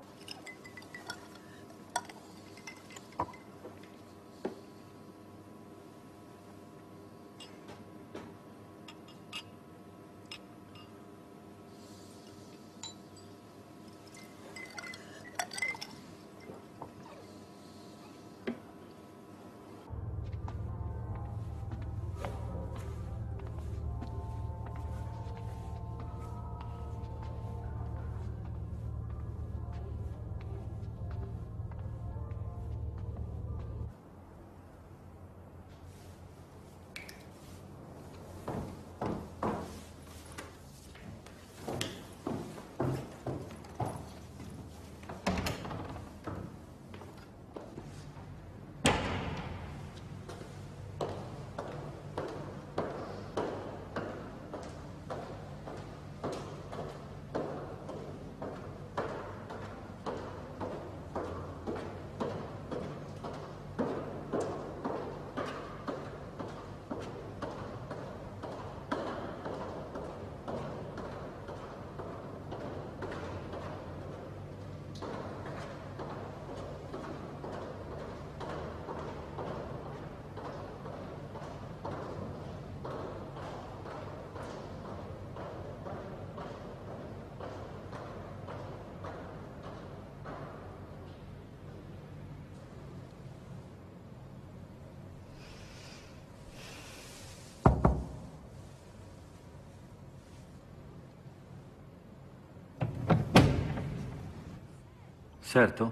Certo.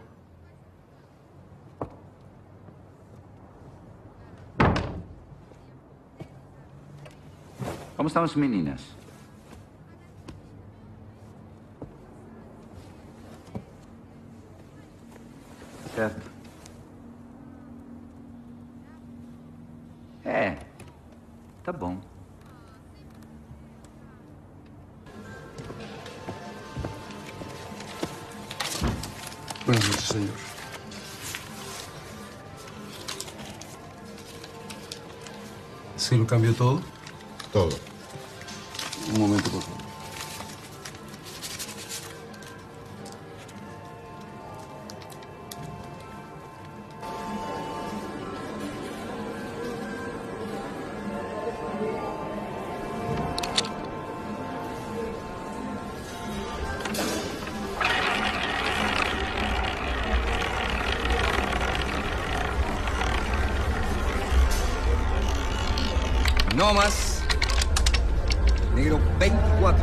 Como estão as meninas? Certo. É, tá bom. Buenas noches, señor. ¿Se lo cambió todo? Todo. Un momento, por favor. No más. Negro veinticuatro.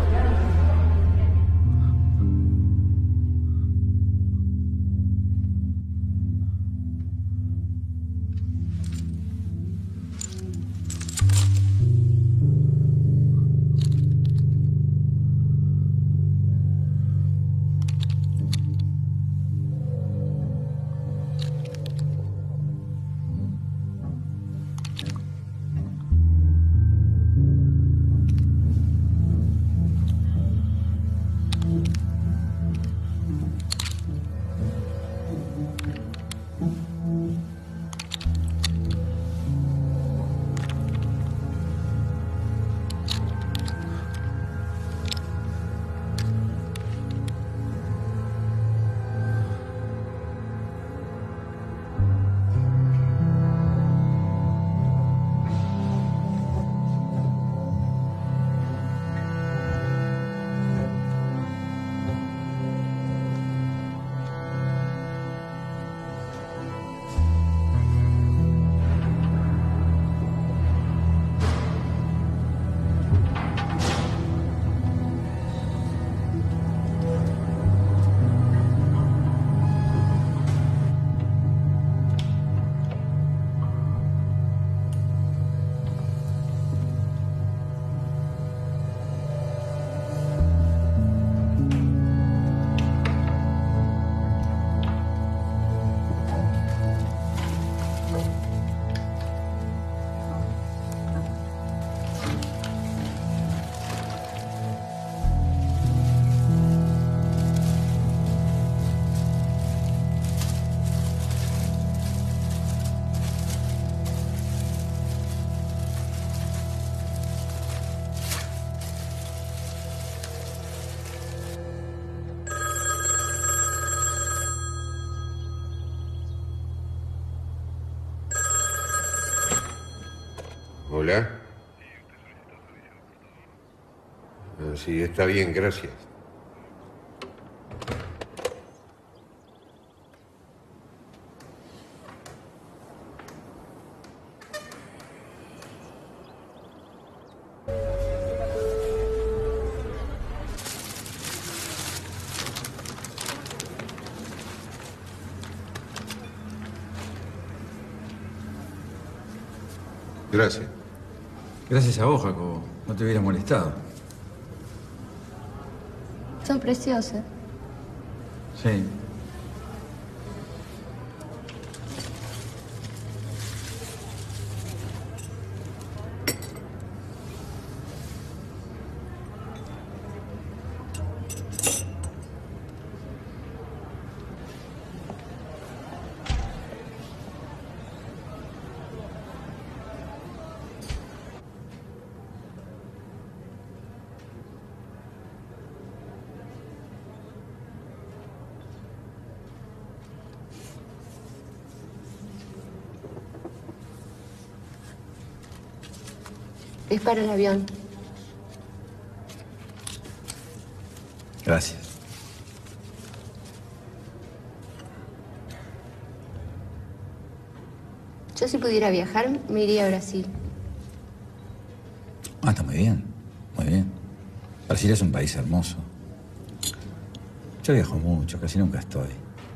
Hola. Ah, sí, está bien, gracias. Gracias. Gracias a vos, Jacobo. No te hubiera molestado. Son preciosas. Sí. Es para el avión. Gracias. Yo si pudiera viajar, me iría a Brasil. Ah, está muy bien. Muy bien. Brasil es un país hermoso. Yo viajo mucho, casi nunca estoy.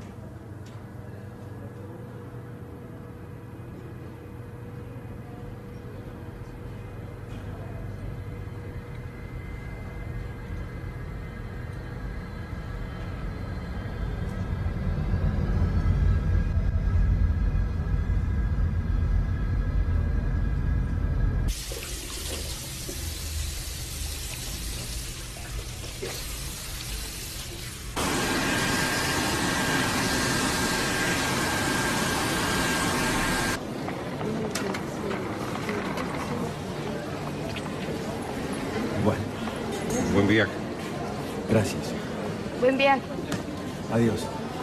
Bueno, Buen viaje. gracias. Buen viaje. Adiós.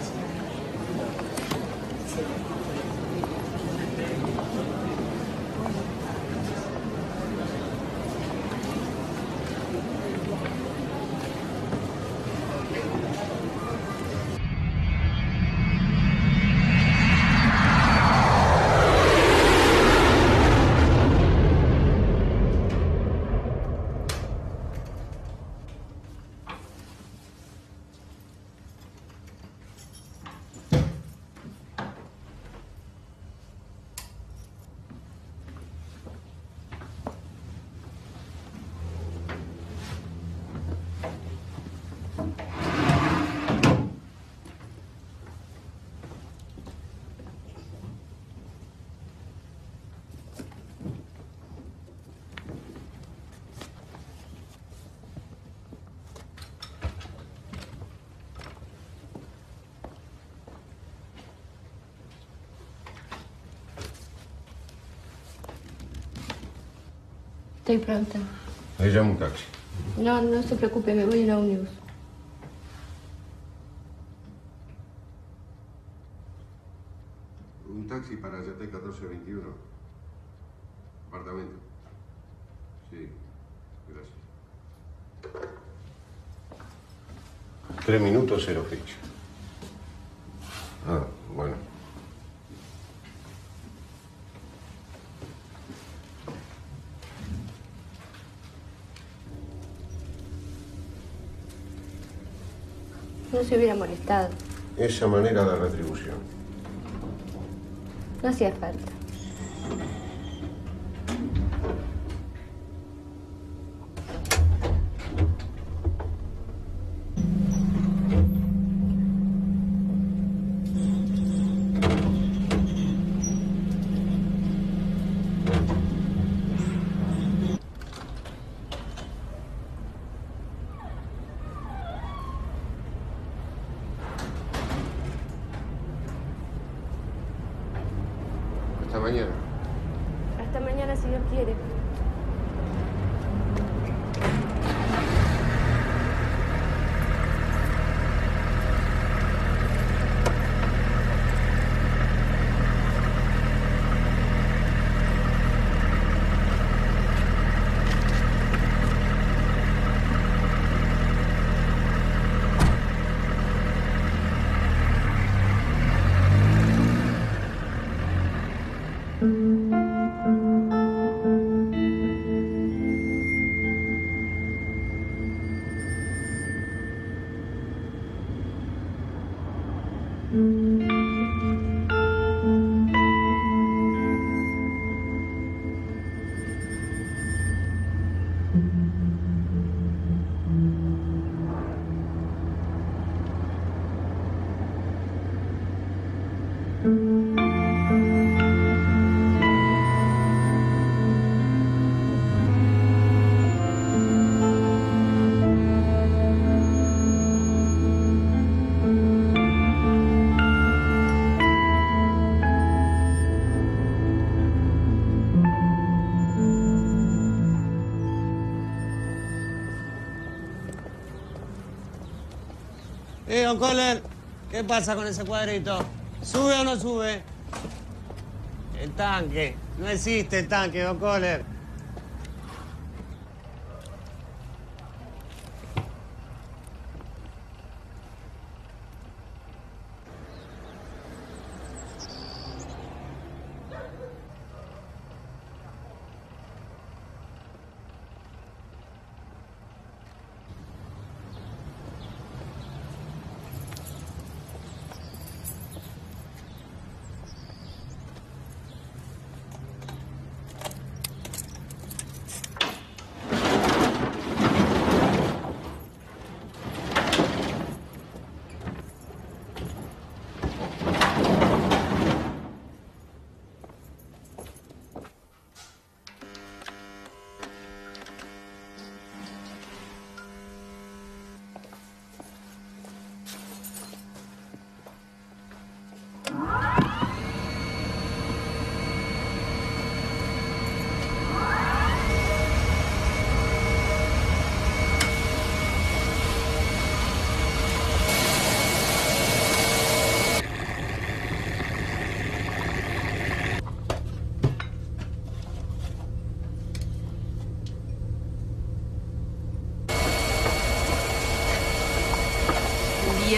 Estoy pronta. Ahí llamo un taxi. No, no se preocupe, me voy en ómnibus. Un taxi para Yate catorce veintiuno. Apartamento. Sí, gracias. Tres minutos, cero fecha. Ah, bueno. No se hubiera molestado. Esa manera de retribución. No hacía falta. Hasta mañana. Hasta mañana, si Dios quiere. Eh, don Kohler, ¿qué pasa con ese cuadrito? ¿Sube o no sube? El tanque. No existe el tanque, don Kohler. día.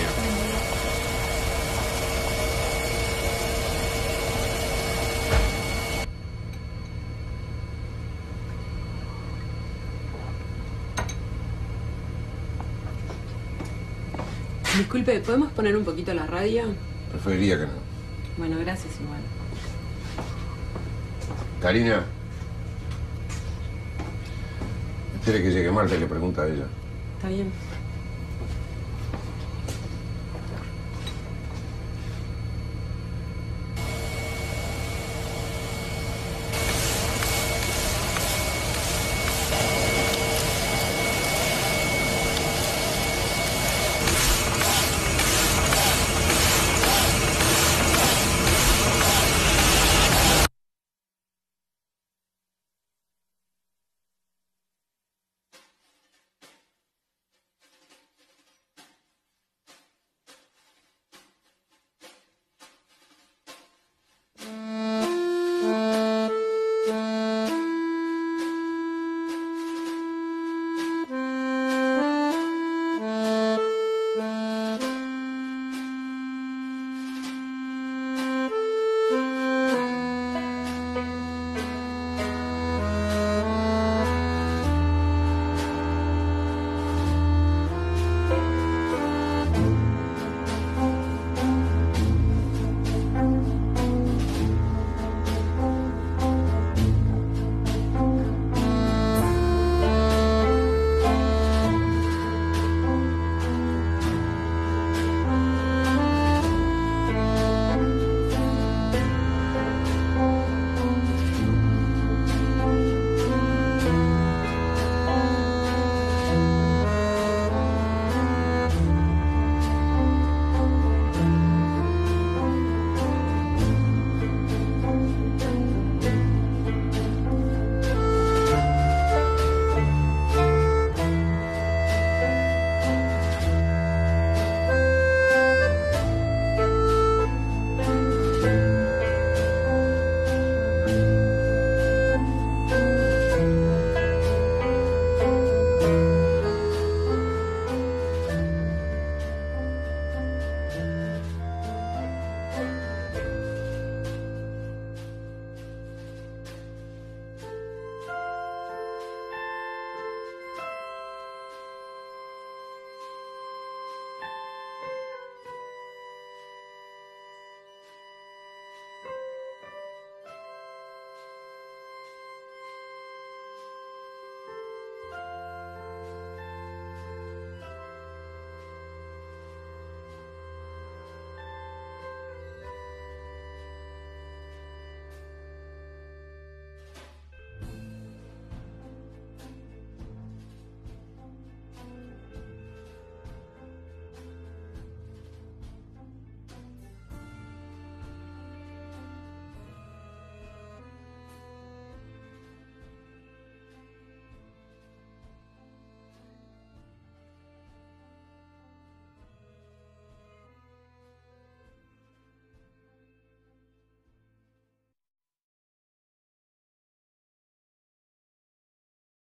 Disculpe, ¿podemos poner un poquito la radio? Preferiría que no. Bueno, gracias igual. Karina. Espere que llegue Marta y le pregunta a ella. Está bien.